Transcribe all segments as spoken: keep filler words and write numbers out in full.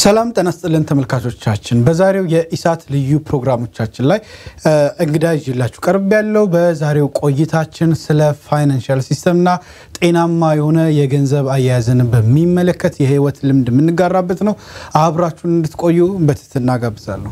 ሰላም ተነስተልን ተመልካቾቻችን በዛሬው የኢሳት ልዩ ፕሮግራሞቻችን ላይ እንግዳ ይዤላችሁ ቀርብ ያለው በዛሬው ቆይታችን ስለ ፋይናንሻል ሲስተምና ጤናማ የሆነ የገንዘብ አያያዝን በሚመለከት የህይወት ልምድ ምንጋራበት ነው አብራችሁን እንድትቆዩ በትህትና ጋብዛለሁ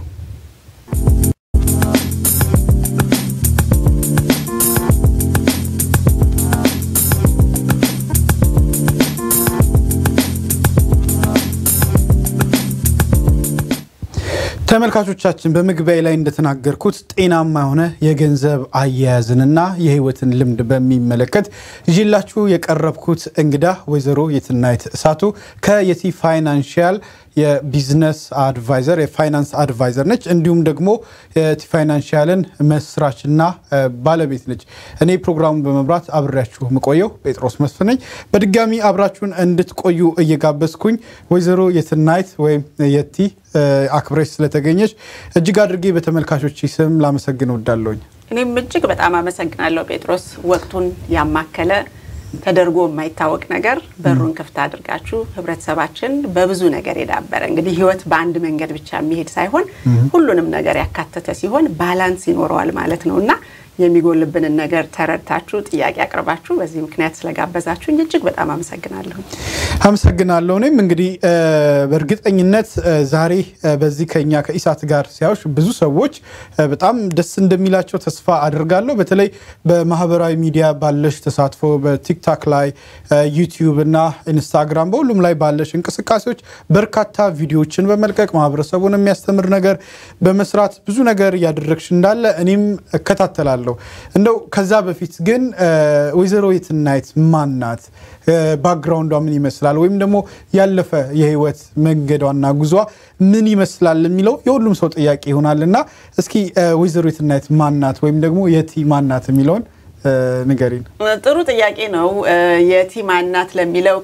ተመልካቾቻችን በመግቢያ ላይ እንደተናገርኩት ጤናማ የሆነ የገንዘብ አያያዝንና የህይወትን ልምድ በሚመለከት ይዤላችሁ የቀረብኩት እንግዳ ወይዘሮ የትናይት እሳቱ ከየቲ ፋይናንሻል የቢዝነስ አድቫይዘር የፋይናንስ አድቫይዘር ነች እንዲሁም ደግሞ የቲ ፋይናንሻልን መስራችና ባለቤት ነች እኔ ፕሮግራሙን በመብራት አብራችሁ መቆየው ጴጥሮስ መስፍን ነኝ በድጋሚ አብራችሁን እንድትቆዩ እየጋበዝኩኝ ወይዘሮ የትናይት ወይ የቲ አክብረሽ ስለተገኘሽ እጅግ አድርጌ በተመልካቾች ስም ላመሰግን ወዳለሁኝ እኔም እጅግ በጣም አመሰግናለሁ ጴጥሮስ ወቅቱን ያማከለ ተደርጎ የማይታወቅ ነገር በሩን ከፍታ አድርጋችሁ ህብረተሰባችን በብዙ ነገር ይዳበረ እንግዲህ ህይወት በአንድ መንገድ ብቻ የሚሄድ ሳይሆን ሁሉንም ነገር ያካተተ ሲሆን ባላንስ ይኖረዋል ማለት ነውና የሚጎልብን ነገር ተረድታችሁ ጥያቄ አቅርባችሁ በዚህ ምክንያት ስለጋበዛችሁ እጅግ በጣም አመሰግናለሁ አመሰግናለሁ እኔም እንግዲህ በእርግጠኝነት ዛሬ በዚህ ከኛ ከኢሳት ጋር ሲያውሽ ብዙ ሰዎች በጣም ደስ እንደሚላቸው ተስፋ አድርጋለሁ በተለይ በማህበራዊ ሚዲያ ባለሽ ተሳትፎ በቲክቶክ ላይ ዩቲዩብ እና ኢንስታግራም በሁሉም ላይ ባለሽ እንቅስቃሴዎች በርካታ ቪዲዮዎችን በመልቀቅ ማህበረሰቡን የሚያስተምር ነገር በመስራት ብዙ ነገር ያደረግሽ እንዳለ እኔም እከታተላለሁ እንደው ከዛ በፊት ግን ወይዘሮ የትናይት ማናት ባክግራውንዷ ምን ይመስላል ወይም ደግሞ ያለፈ የህይወት መንገዷና ጉዟ ምን ይመስላል የሚለው የሁሉም ሰው ጥያቄ ይሆናልና እስኪ ወይዘሮ የትናይት ማናት ወይም ደግሞ የቲ ማናት የሚለውን ንገሪን ጥሩ ጥያቄ ነው የቲ ማናት ለሚለው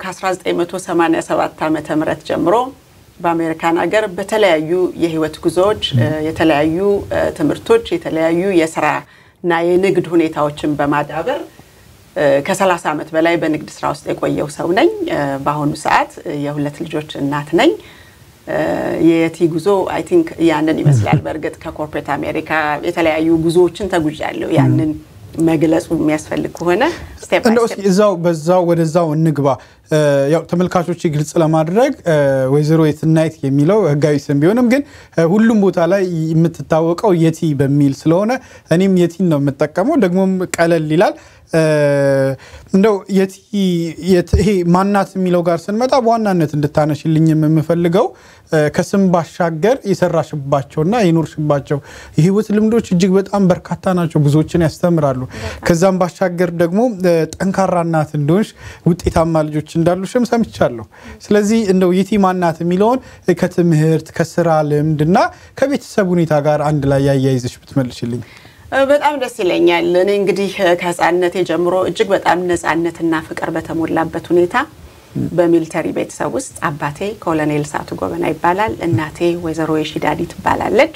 ከ1987 ዓመተ ምህረት ጀምሮ በአሜሪካን ሀገር በተለያዩ የህይወት ጉዞዎች የተለያዩ ትምርቶች የተለያዩ የሥራ እና የንግድ ሁኔታዎችን በማዳበር ከ30 ዓመት በላይ በንግድ ስራ ውስጥ የቆየው ሰው ነኝ በአሁኑ ሰዓት የሁለት ልጆች እናት ነኝ የቲ ጉዞ አይ ቲንክ ያንን ይመስላል በርግጥ ከኮርፖሬት አሜሪካ የተለያዩ ጉዞዎችን ተጉዣለሁ ያንን መግለጹ የሚያስፈልግ ሆነ ስቴፕ ባይ ስቴፕ እዛው በዛው ወደዛው እንግባ ያው ተመልካቾች ግልጽ ለማድረግ ወይዘሮ የትናይት የሚለው ህጋዊ ስም ቢሆንም ግን ሁሉም ቦታ ላይ የምትታወቀው የቲ በሚል ስለሆነ እኔም የቲን ነው የምጠቀመው ደግሞም ቀለል ይላል እንደው የቲ ይሄ ማናት የሚለው ጋር ስንመጣ በዋናነት እንድታነሽልኝ የምፈልገው ከስም ባሻገር የሰራሽባቸውና የኖርሽባቸው የህይወት ልምዶች እጅግ በጣም በርካታ ናቸው ብዙዎችን ያስተምራሉ ከዛም ባሻገር ደግሞ ጠንካራ እናት እንደሆንሽ ውጤታማ ልጆች እንዳሉሽም ሰምቻለሁ ስለዚህ እንደው የቲ ማናት የሚለውን ከትምህርት ከስራ ልምድና ከቤተሰብ ሁኔታ ጋር አንድ ላይ ያያይዘሽ ብትመልሽልኝ በጣም ደስ ይለኛል እኔ እንግዲህ ከህፃንነቴ ጀምሮ እጅግ በጣም ነፃነትና ፍቅር በተሞላበት ሁኔታ በሚሊተሪ ቤተሰብ ውስጥ አባቴ ኮሎኔል ሳቱ ጎበና ይባላል እናቴ ወይዘሮ የሺዳዲ ትባላለች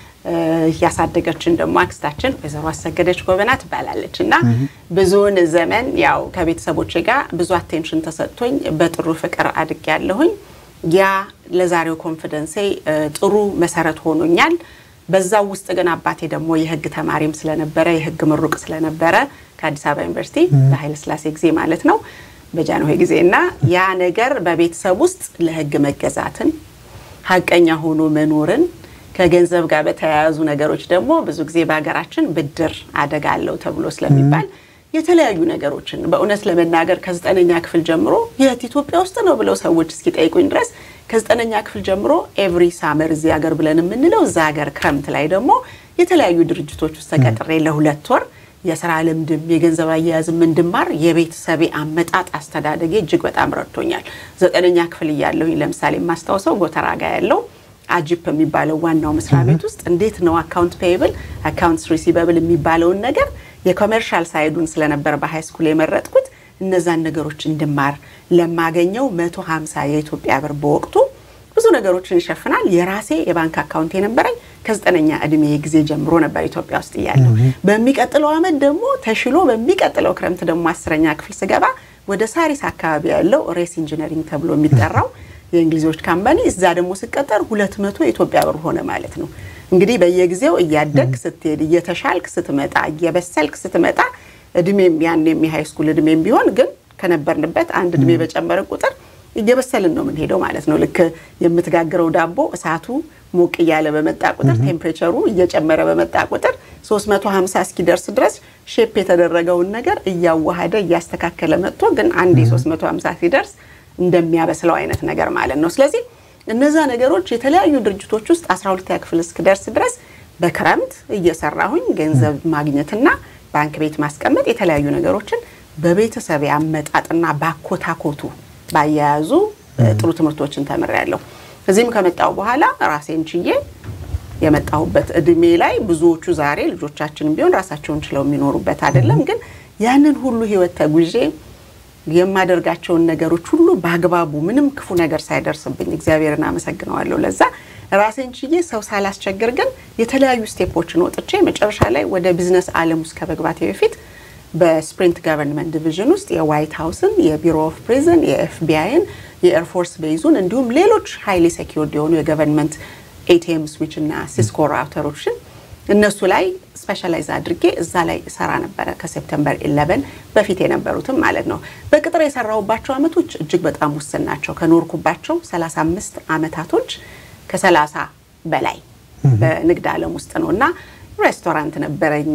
ያሳደገችን ደግሞ አክስታችን ወይዘሮ አሰገደች ጎበና ትባላለችና ብዙውን ዘመን ያው ከቤተሰቦቼ ጋር ብዙ አቴንሽን ተሰጥቶኝ በጥሩ ፍቅር አድጌያለሁኝ ያ ለዛሬው ኮንፊደንሴ ጥሩ መሰረት ሆኖኛል በዛው ውስጥ ግን አባቴ ደግሞ የህግ ተማሪም ስለነበረ የህግ ምሩቅ ስለነበረ ከአዲስ አበባ ዩኒቨርሲቲ በኃይለ ሥላሴ ጊዜ ማለት ነው በጃንሆይ ጊዜና ያ ነገር በቤተሰብ ውስጥ ለህግ መገዛትን ሐቀኛ ሆኖ መኖርን ከገንዘብ ጋር በተያያዙ ነገሮች ደግሞ ብዙ ጊዜ በአገራችን ብድር አደጋለው ተብሎ ስለሚባል የተለያዩ ነገሮችን በእውነት ለመናገር ከዘጠነኛ ክፍል ጀምሮ የኢትዮጵያ ውስጥ ነው ብለው ሰዎች እስኪ ጠይቁኝ ድረስ ከዘጠነኛ ክፍል ጀምሮ ኤቭሪ ሳመር እዚህ ሀገር ብለን የምንለው እዛ ሀገር ክረምት ላይ ደግሞ የተለያዩ ድርጅቶች ውስጥ ተቀጥሬ ለሁለት ወር የሥራ ልምድም የገንዘብ አያያዝም እንድማር የቤተሰቤ አመጣጥ አስተዳደጌ እጅግ በጣም ረድቶኛል ዘጠነኛ ክፍል ያለሁኝ ለምሳሌ ማስተዋወሰው ጎተራ ጋር ያለው አጂፕ የሚባለው ዋናው መስሪያ ቤት ውስጥ እንዴት ነው አካውንት ፔየብል አካውንትስ ሪሲቨብል የሚባለውን ነገር የኮመርሻል ሳይዱን ስለነበር በሃይ ስኩል የመረጥኩት እነዛን ነገሮች እንድማር ለማገኘው መቶ ሃምሳ የኢትዮጵያ ብር በወቅቱ ብዙ ነገሮችን ይሸፍናል የራሴ የባንክ አካውንት የነበረኝ ከዘጠነኛ እድሜ ጊዜ ጀምሮ ነበር ኢትዮጵያ ውስጥ ያለው በሚቀጥለው አመት ደግሞ ተሽሎ በሚቀጥለው ክረምት ደግሞ አስረኛ ክፍል ስገባ ወደ ሳሪስ አካባቢ ያለው ሬስ ኢንጂነሪንግ ተብሎ የሚጠራው የእንግሊዞች ካምፓኒ እዛ ደግሞ ሲቀጠር ሁለት መቶ ኢትዮጵያ ብር ሆነ ማለት ነው እንግዲህ በየጊዜው እያደግ ስትሄድ እየተሻልክ ስትመጣ እየበሰልክ ስትመጣ እድሜም ያንንም የሃይ ስኩል እድሜም ቢሆን ግን ከነበርንበት አንድ እድሜ በጨመረ ቁጥር እየበሰልን ነው ምን ሄደው ማለት ነው ልክ የምትጋግረው ዳቦ እሳቱ ሞቅ ያለ በመጣ ቁጥር ቴምፕሬቸሩ እየጨመረ በመጣ ቁጥር ሶስት መቶ ሃምሳ እስኪደርስ ድረስ ሼፕ የተደረገው ነገር እያዋሃደ እያስተካከለ መጥቶ ግን አንድ ሶስት መቶ ሃምሳ ሲደርስ እንደሚያበስለው አይነት ነገር ማለት ነው ስለዚህ እነዛ ነገሮች የተለያዩ ድርጅቶች ውስጥ አስራ ሁለተኛ ክፍል እስኪደርስ ድረስ በክረምት እየሰራሁኝ ገንዘብ ማግኘትና ባንክ ቤት ማስቀመጥ የተለያዩ ነገሮችን በቤተሰብ ያመጣጥና ባኮታኮቱ ባያያዙ ጥሩ ትምህርቶችን ተመረያለሁ እዚህም ከመጣው በኋላ ራሴን ችዬ የመጣሁበት እድሜ ላይ ብዙዎቹ ዛሬ ልጆቻችን ቢሆን ራሳቸውን ችለው የሚኖሩበት አይደለም ግን ያንን ሁሉ ህይወት ተጉዤ የማደርጋቸው ነገሮች ሁሉ ባግባቡ ምንም ክፉ ነገር ሳይደርስብኝ እግዚአብሔርን አመሰግናለሁ ለዛ ራሴን ችዬ ሰው ሳላስቸግር ግን የተለያዩ ስቴፖችን ወጥቼ መጨረሻ ላይ ወደ ቢዝነስ ዓለም ውስጥ ከመግባቴ በፊት በስፕሪንት ገቨርንመንት ዲቪዥን ውስጥ የዋይት ሃውስን የቢሮ ኦፍ ፕሪዝን የኤፍቢአይን የኤር ፎርስ ቤዙን እንዲሁም ሌሎች ሃይሊ ሴኩርድ የሆኑ የገቨርንመንት ኤቲኤም ስዊች እና ሲስኮ ራውተሮችን እነሱ ላይ ስፔሻላይዝ አድርጌ እዛ ላይ ሰራ ነበር ከሴፕቴምበር ኢሌቨን በፊት የነበሩትም ማለት ነው በቅጥር የሰራውባቸው አመቶች እጅግ በጣም ውስን ናቸው ከኖርኩባቸው ሰላሳ አምስት አመታቶች ከ30 በላይ በንግድ ዓለም ውስጥ ነውና ሬስቶራንት ነበረኝ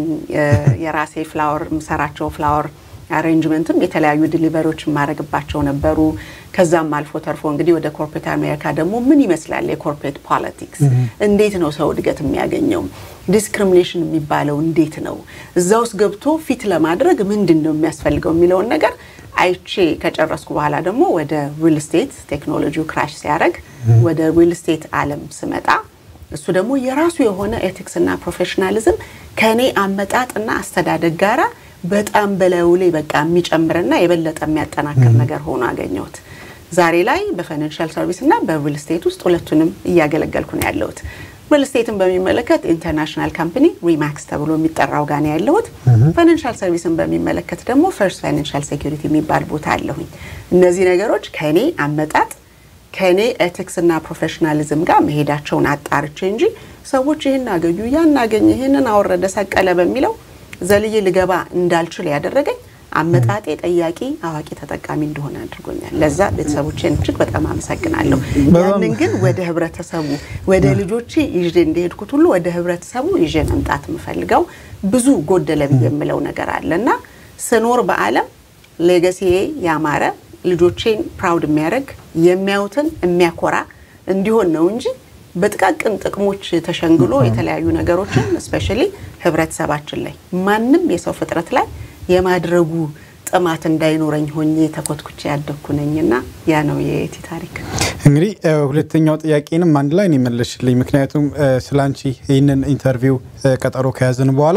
የራሴ ፍላወር ምሰራቸው ፍላወር አሬንጅመንትም የተለያዩ ዲሊቨሪዎች ማረግባቸው ነበሩ ከዛም አልፎ ተርፎ እንግዲህ ወደ ኮርፖሬት አሜሪካ ደግሞ ምን ይመስላል የኮርፖሬት ፖለቲክስ እንዴት ነው ሰው እድገት የሚያገኘው ዲስክሪሚኔሽን የሚባለው እንዴት ነው እዛውስ ገብቶ ፊት ለማድረግ ምንድነው የሚያስፈልገው የሚለው ነገር አይቼ ከጨረስኩ በኋላ ደግሞ ወደ ሪል ስቴት ቴክኖሎጂው ክራሽ ሲያረግ ወደ ሪል ስቴት ዓለም ስመጣ እሱ ደግሞ የራሱ የሆነ ኤቲክስ እና ፕሮፌሽናሊዝም ከኔ አመጣጥና አስተዳደግ ጋራ በጣም በላውሌ በቃ የሚጨምርና የበለጠ የሚያጠናክር ነገር ሆኖ አገኘሁት ዛሬ ላይ በፋይናንሻል ሰርቪስ እና በሪል ስቴት ውስጥ ሁለቱንም እያገለገልኩ ነው ያለሁት ሪል ስቴትን በሚመለከት ኢንተርናሽናል ካምፓኒ ሪማክስ ተብሎ የሚጠራው ጋር ነው ያለሁት ፋይናንሻል ሰርቪስን በሚመለከት ደግሞ ፈርስት ፋይናንሻል ሴኩሪቲ የሚባል ቦታ አለሁኝ እነዚህ ነገሮች ከኔ አመጣጥ ከኔ ኤቲክስ እና ፕሮፌሽናሊዝም ጋር መሄዳቸውን አጣርቼ እንጂ ሰዎች ይሄን አገኙ ያን አገኘ ይሄንን አወረደ ሰቀለ በሚለው ዘልዬ ልገባ እንዳልችል ያደረገኝ አመጣጤ ጠያቂ አዋቂ ተጠቃሚ እንደሆነ አድርጎኛል ለዛ ቤተሰቦቼን እጅግ በጣም አመሰግናለሁ ያንን ግን ወደ ህብረተሰቡ ወደ ልጆቼ ይዤ እንደሄድኩት ሁሉ ወደ ህብረተሰቡ ይዤ መምጣት ምፈልገው ብዙ ጎደለ በየምለው ነገር አለና ስኖር በአለም ሌጋሲ ያማረ ልጆቼን ፕራውድ የሚያደርግ የሚያውትን የሚያኮራ እንዲሆን ነው እንጂ በጥቃቅን ጥቅሞች ተሸንግሎ የተለያዩ ነገሮችን ስፔሻሊ ህብረተሰባችን ላይ ማንንም የሰው ፍጥረት ላይ የማድረጉ ጥማት እንዳይኖረኝ ሆኜ ተኮትኩቼ ያደኩ ነኝና ያ ነው የቲ ታሪክ እንግዲህ ሁለተኛው ጥያቄንም አንድ ላይ ነው መልሽልኝ ምክንያቱም ስላንቺ ይሄንን ኢንተርቪው ቀጠሮ ከያዘን በኋላ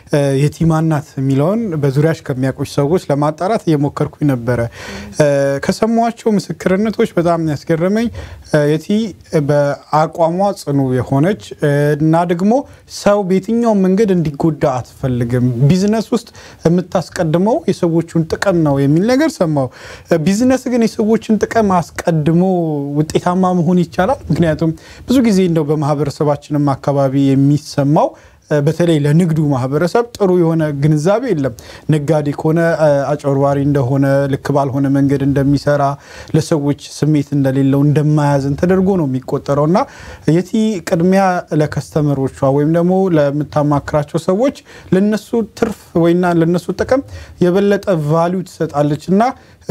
የቲማናት ሚሊዮን በዙሪያሽ ከሚያቆሽ ሰዎች ለማጣራት እየሞከርኩኝ ነበር ከሰማዋቸው ምስክርነቶች በጣም ያስገረመኝ የቲ በአቋሟ ጽኑ የሆነች እና ደግሞ ሰው በየትኛው መንገድ እንዲጎዳ አትፈልግም ቢዝነስ ውስጥ የምታስቀድመው የሰዎችን ጥቅም ነው የሚል ነገር ሰማው ቢዝነስ ግን የሰዎችን ጥቅም አስቀድሞ ውጤታማ መሆን ይቻላል ምክንያቱም ብዙ ጊዜ እንደው በማህበረሰባችንም አካባቢ የሚሰማው በተለይ ለንግዱ ማህበረሰብ ጥሩ የሆነ ግንዛቤ የለም ነጋዴ ኮነ አጭበርባሪ እንደሆነ ልክ ባልሆነ መንገድ እንደሚሰራ ለሰዎች ስሜት እንደሌለው እንደማያዝን ተደርጎ ነው የሚቆጠረውና የቲ ቅድሚያ ለከስተመሮቿ ወይም ደግሞ ለምታማክራቸው ሰዎች ለነሱ ትርፍ ወይና ለነሱ ጥቅም የበለጠ ቫልዩ ትሰጣለችና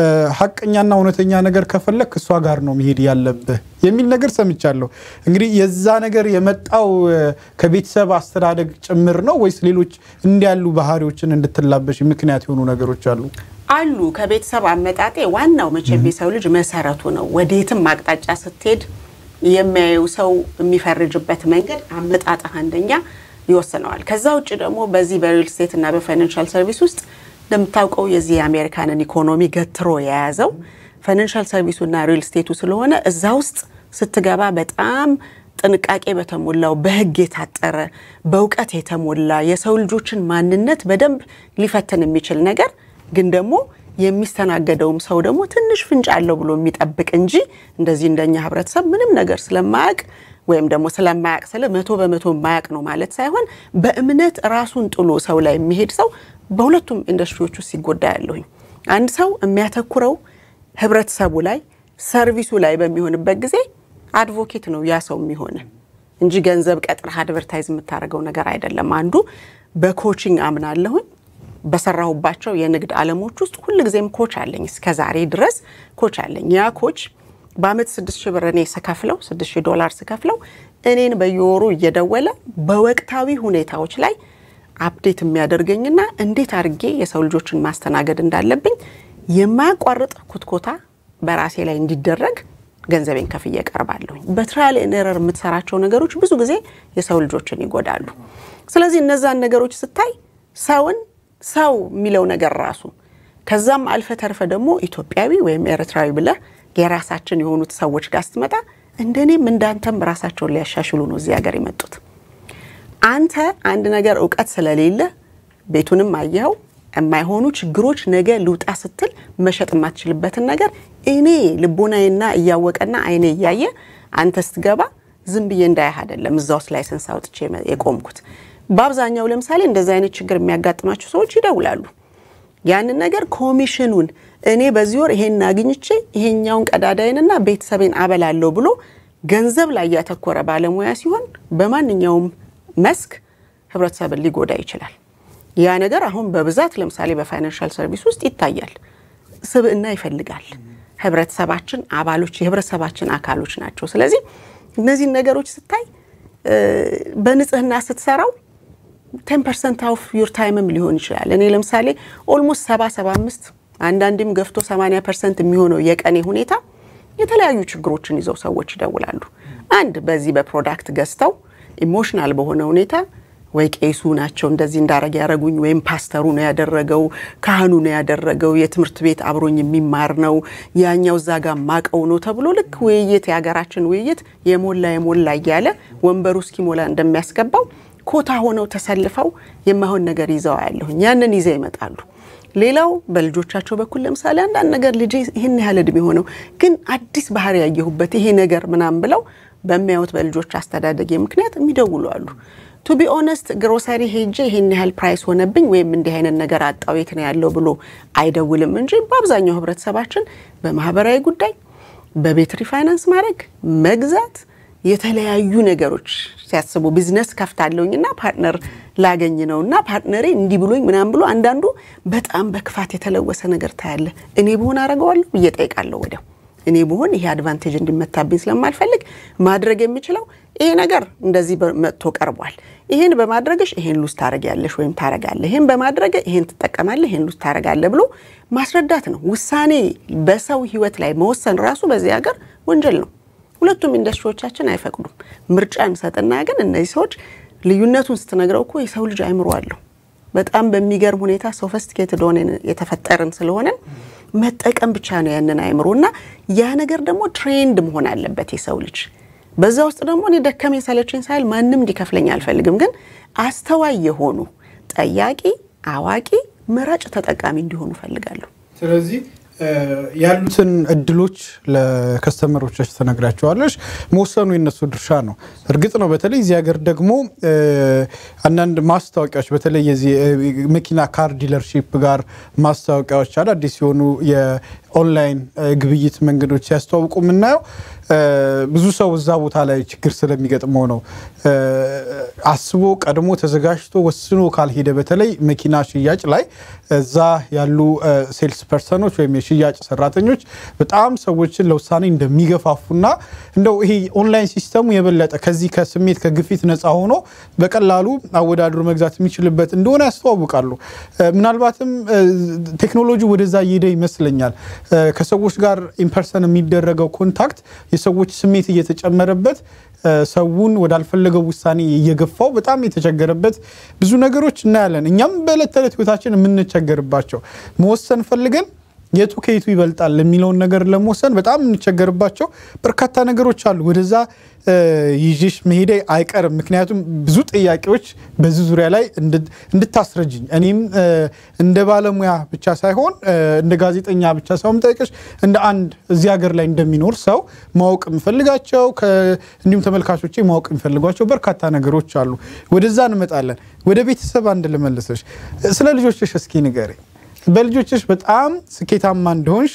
ሐቀኛና እውነተኛ ነገር ከፈለክ እሷ ጋር ነው መሄድ ያለብህ የሚል ነገር ሰምቻለሁ እንግዲህ የዛ ነገር የመጣው ከቤተሰብ አስተዳደግ ጭምር ነው ወይስ ሌሎች እንዲያሉ ባህሪዎችን እንድትላበሽ ምክንያት የሆኑ ነገሮች አሉ አሉ ከቤተሰብ አመጣጤ ዋናው መቼም የሰው ልጅ መሰረቱ ነው ወዴትም ማቅጣጫ ስትሄድ የሚያየው ሰው የሚፈርጅበት መንገድ አመጣጣ አንደኛ ይወሰነዋል ከዛ ውጪ ደግሞ በዚህ በሪል ስቴት እና በፋይናንሻል ሰርቪስ ውስጥ እንደምታውቀው የዚህ አሜሪካንን ኢኮኖሚ ገትሮ የያዘው ፋይናንሻል ሰርቪሱና ሪል ስቴቱ ስለሆነ እዛ ውስጥ ስትገባ በጣም ጥንቃቄ በተሞላው በህግ የታጠረ በእውቀት የተሞላ የሰው ልጆችን ማንነት በደንብ ሊፈተን የሚችል ነገር ግን ደግሞ የሚስተናገደውም ሰው ደግሞ ትንሽ ፍንጭ አለው ብሎ የሚጠብቅ እንጂ እንደዚህ እንደኛ ህብረተሰብ ምንም ነገር ስለማያቅ ወይም ደግሞ ስለማያቅ ስለ መቶ በመቶ ማያቅ ነው ማለት ሳይሆን በእምነት ራሱን ጥሎ ሰው ላይ የሚሄድ ሰው በሁለቱም ኢንዱስትሪዎች ውስጥ ሲጎዳ ያለውኝ አንድ ሰው የሚያተኩረው ህብረተሰቡ ላይ ሰርቪሱ ላይ በሚሆንበት ጊዜ አድቮኬት ነው ያ ሰው የሚሆነ እንጂ ገንዘብ ቀጥራ አድቨርታይዝ የምታረገው ነገር አይደለም አንዱ በኮቺንግ አምናለሁኝ በሰራሁባቸው የንግድ ዓለሞች ውስጥ ሁሉ ጊዜም ኮች አለኝ እስከ ዛሬ ድረስ ኮች አለኝ ያ ኮች በአመት ስድስት ሺህ ብር እኔ ስከፍለው ስድስት ሺህ ዶላር ስከፍለው እኔን በየወሩ እየደወለ በወቅታዊ ሁኔታዎች ላይ አፕዴት የሚያደርገኝና እንዴት አርጌ የሰው ልጆችን ማስተናገድ እንዳለብኝ የማያቋርጥ ኩትኮታ በራሴ ላይ እንዲደረግ ገንዘቤን ከፍዬ ቀርባለሁ በትራያል ኤንድ ኤረር የምትሰራቸው ነገሮች ብዙ ጊዜ የሰው ልጆችን ይጎዳሉ ስለዚህ እነዛን ነገሮች ስታይ ሰውን ሰው የሚለው ነገር ራሱ ከዛም አልፈ ተርፈ ደግሞ ኢትዮጵያዊ ወይም ኤርትራዊ ብለ የራሳችን የሆኑት ሰዎች ጋር ስትመጣ እንደኔም እንዳንተም ራሳቸውን ሊያሻሽሉ ነው እዚህ ሀገር የመጡት አንተ አንድ ነገር ዕውቀት ስለሌለ ቤቱንም አየው የማይሆኑ ችግሮች ነገ ልውጣ ስትል መሸጥ ማትችልበትን ነገር እኔ ልቦናዬና እያወቀና አይኔ ያየ አንተ ስትገባ ዝም ብዬ እንዳይህ አይደለም እዛውስ ላይሰንስ አውጥቼ የቆምኩት በአብዛኛው ለምሳሌ እንደዛ አይነት ችግር የሚያጋጥማቸው ሰዎች ይደውላሉ ያንን ነገር ኮሚሽኑን እኔ በዚህ ወር ይሄን አግኝቼ ይሄኛውን ቀዳዳይንና ቤተሰቤን አበላለው ብሎ ገንዘብ ላይ ያተኮረ ባለሙያ ሲሆን በማንኛውም መስክ ህብረተሰብን ሊጎዳ ይችላል ያ ነገር አሁን በብዛት ለምሳሌ በፋይናንሻል ሰርቪስ ውስጥ ይታያል ስብዕና ይፈልጋል ህብረተሰባችን አባሎች የህብረተሰባችን አካሎች ናቸው ስለዚህ እነዚህ ነገሮች ስታይ በንጽህና ስትሰራው ten percent of your time ሊሆን ይችላል እኔ ለምሳሌ almost ሰባ ሰባ አምስት አንዳንድም ገፍቶ ሰማንያ ፐርሰንት የሚሆነው የቀኔ ሁኔታ የተለያዩ ችግሮችን ይዘው ሰዎች ይደውላሉ አንድ በዚህ በፕሮዳክት ገዝተው ኢሞሽናል በሆነ ሁኔታ ወይ ቄሱ ናቸው እንደዚህ እንዳረግ ያረጉኝ ወይም ፓስተሩ ነው ያደረገው ካህኑ ነው ያደረገው የትምርት ቤት አብሮኝ የሚማር ነው ያኛው ዛጋ ማቀው ነው ተብሎ ልክ ወይየት ያገራችን ወይየት የሞላ የሞላ ያለ ወንበሩ እስኪሞላ እንደሚያስገባው ኮታ ሆነው ተሰልፈው የማይሆን ነገር ይዘው ያለሁኝ ያንን ይዘው ይመጣሉ ሌላው በልጆቻቸው በኩል ለምሳሌ አንዳንድ ነገር ልጅ ይሄን ያህል እድሜ ሆነው ግን አዲስ ባህሪ ያየሁበት ይሄ ነገር ምናም ብለው በሚያዩት በልጆች አስተዳደግ ምክንያት የሚደውሉ አሉ to be honest grocery ሄጄ ይሄን ያህል ፕራይስ ሆነብኝ ወይም እንዲህ አይነት ነገር አጣው የት ነው ያለው ብሎ አይደውልም እንጂ በአብዛኛው ህብረተሰባችን በማህበራዊ ጉዳይ በቤት ሪፋይናንስ ማድረግ መግዛት የተለያዩ ነገሮች ሲያስቡ ቢዝነስ ከፍታለውኝና ፓርትነር ላገኝ ነውና ፓርትነሬ እንዲ ብሎኝ ምናም ብሎ አንዳንዱ በጣም በክፋት የተለወሰ ነገር ታያለ እኔ በሆነ አረጋዋለሁ እየጠይቃለሁ ወዲያው እኔ በሆነ ይሄ አድቫንቴጅ እንዲመታብኝ ስለማልፈልግ ማድረግ የሚችለው ይሄ ነገር እንደዚህ መጥቶ ቀርቧል ይሄን በማድረግሽ ይሄን ሉስ ታረጋለሽ ወይም ታረጋለ ይሄን በማድረግ ይሄን ተጠቀማለህ ይሄን ሉስ ታረጋለ ብሎ ማስረዳት ነው ውሳኔ በሰው ህይወት ላይ መወሰን ራሱ በዚህ ሀገር ወንጀል ነው ሁለቱም ኢንዱስትሪዎቻችን አይፈቅዱም ምርጫን ሰጠና ግን እነዚህ ሰዎች ልዩነቱን ስትነግረው እኮ የሰው ልጅ አይምሮ አለው በጣም በሚገርም ሁኔታ ሶፊስቲኬትድ ሆነን የተፈጠረን ስለሆነ መጠቀም ብቻ ነው ያንን አይምሮና ያ ነገር ደግሞ ትሬንድ መሆን አለበት የሰው ልጅ በዛ ውስጥ ደግሞ እኔ ደከመኝ ሰለቸኝ ሳይል ማንንም እንዲከፍለኝ አልፈልግም ግን አስተዋይ የሆኑ ጠያቂ አዋቂ መራጭ ተጠቃሚ እንዲሆኑ ፈልጋለሁ ስለዚህ ያሉትን እድሎች ለከስተመሮቻችን ተነግራቸዋለሽ መወሰኑ የነሱ ድርሻ ነው እርግጥ ነው በተለይ እዚህ ሀገር ደግሞ አንዳንድ ማስታወቂያዎች በተለይ የዚህ መኪና ካር ዲለርሺፕ ጋር ማስታወቂያዎች አዳዲስ ሲሆኑ የኦንላይን ግብይት መንገዶች ያስተዋውቁ ምናየው ብዙ ሰው እዛ ቦታ ላይ ችግር ስለሚገጥመው ነው አስቦ ቀድሞ ተዘጋጅቶ ወስኖ ካልሄደ በተለይ መኪና ሽያጭ ላይ እዛ ያሉ ሴልስ ፐርሰኖች ወይም የሽያጭ ሰራተኞች በጣም ሰዎችን ለውሳኔ እንደሚገፋፉና እንደው ይሄ ኦንላይን ሲስተሙ የበለጠ ከዚህ ከስሜት ከግፊት ነፃ ሆኖ በቀላሉ አወዳድሮ መግዛት የሚችልበት እንደሆነ ያስተዋውቃሉ ምናልባትም ቴክኖሎጂ ወደዛ ይሄደ ይመስለኛል ከሰዎች ጋር ኢንፐርሰን የሚደረገው ኮንታክት የሰዎች ስሜት እየተጨመረበት ሰውን ወዳልፈለገው ውሳኔ እየገፋው በጣም የተቸገረበት ብዙ ነገሮች እናያለን እኛም በለተለት ህይወታችን የምንቸገርባቸው መወሰን ፈልገን የቱ ከየቱ ይበልጣል ለሚለው ነገር ለመወሰን በጣም እንቸገርባቸው በርካታ ነገሮች አሉ ወደዛ ይጂሽ መሄዴ አይቀርም ምክንያቱም ብዙ ጥያቄዎች በዚህ ዙሪያ ላይ እንድታስረጅኝ እኔም እንደ ባለሙያ ብቻ ሳይሆን እንደ ጋዜጠኛ ብቻ ሳይሆን ጠይቀሽ እንደ አንድ እዚህ ሀገር ላይ እንደሚኖር ሰው ማወቅ ምፈልጋቸው እንዲሁም ተመልካቾቼ ማወቅ ምፈልጓቸው በርካታ ነገሮች አሉ ወደዛ እንመጣለን ወደ ቤተሰብ አንድ ለመለሰሽ ስለ ልጆችሽ እስኪ ንገሪኝ በልጆችሽ በጣም ስኬታማ እንደሆንሽ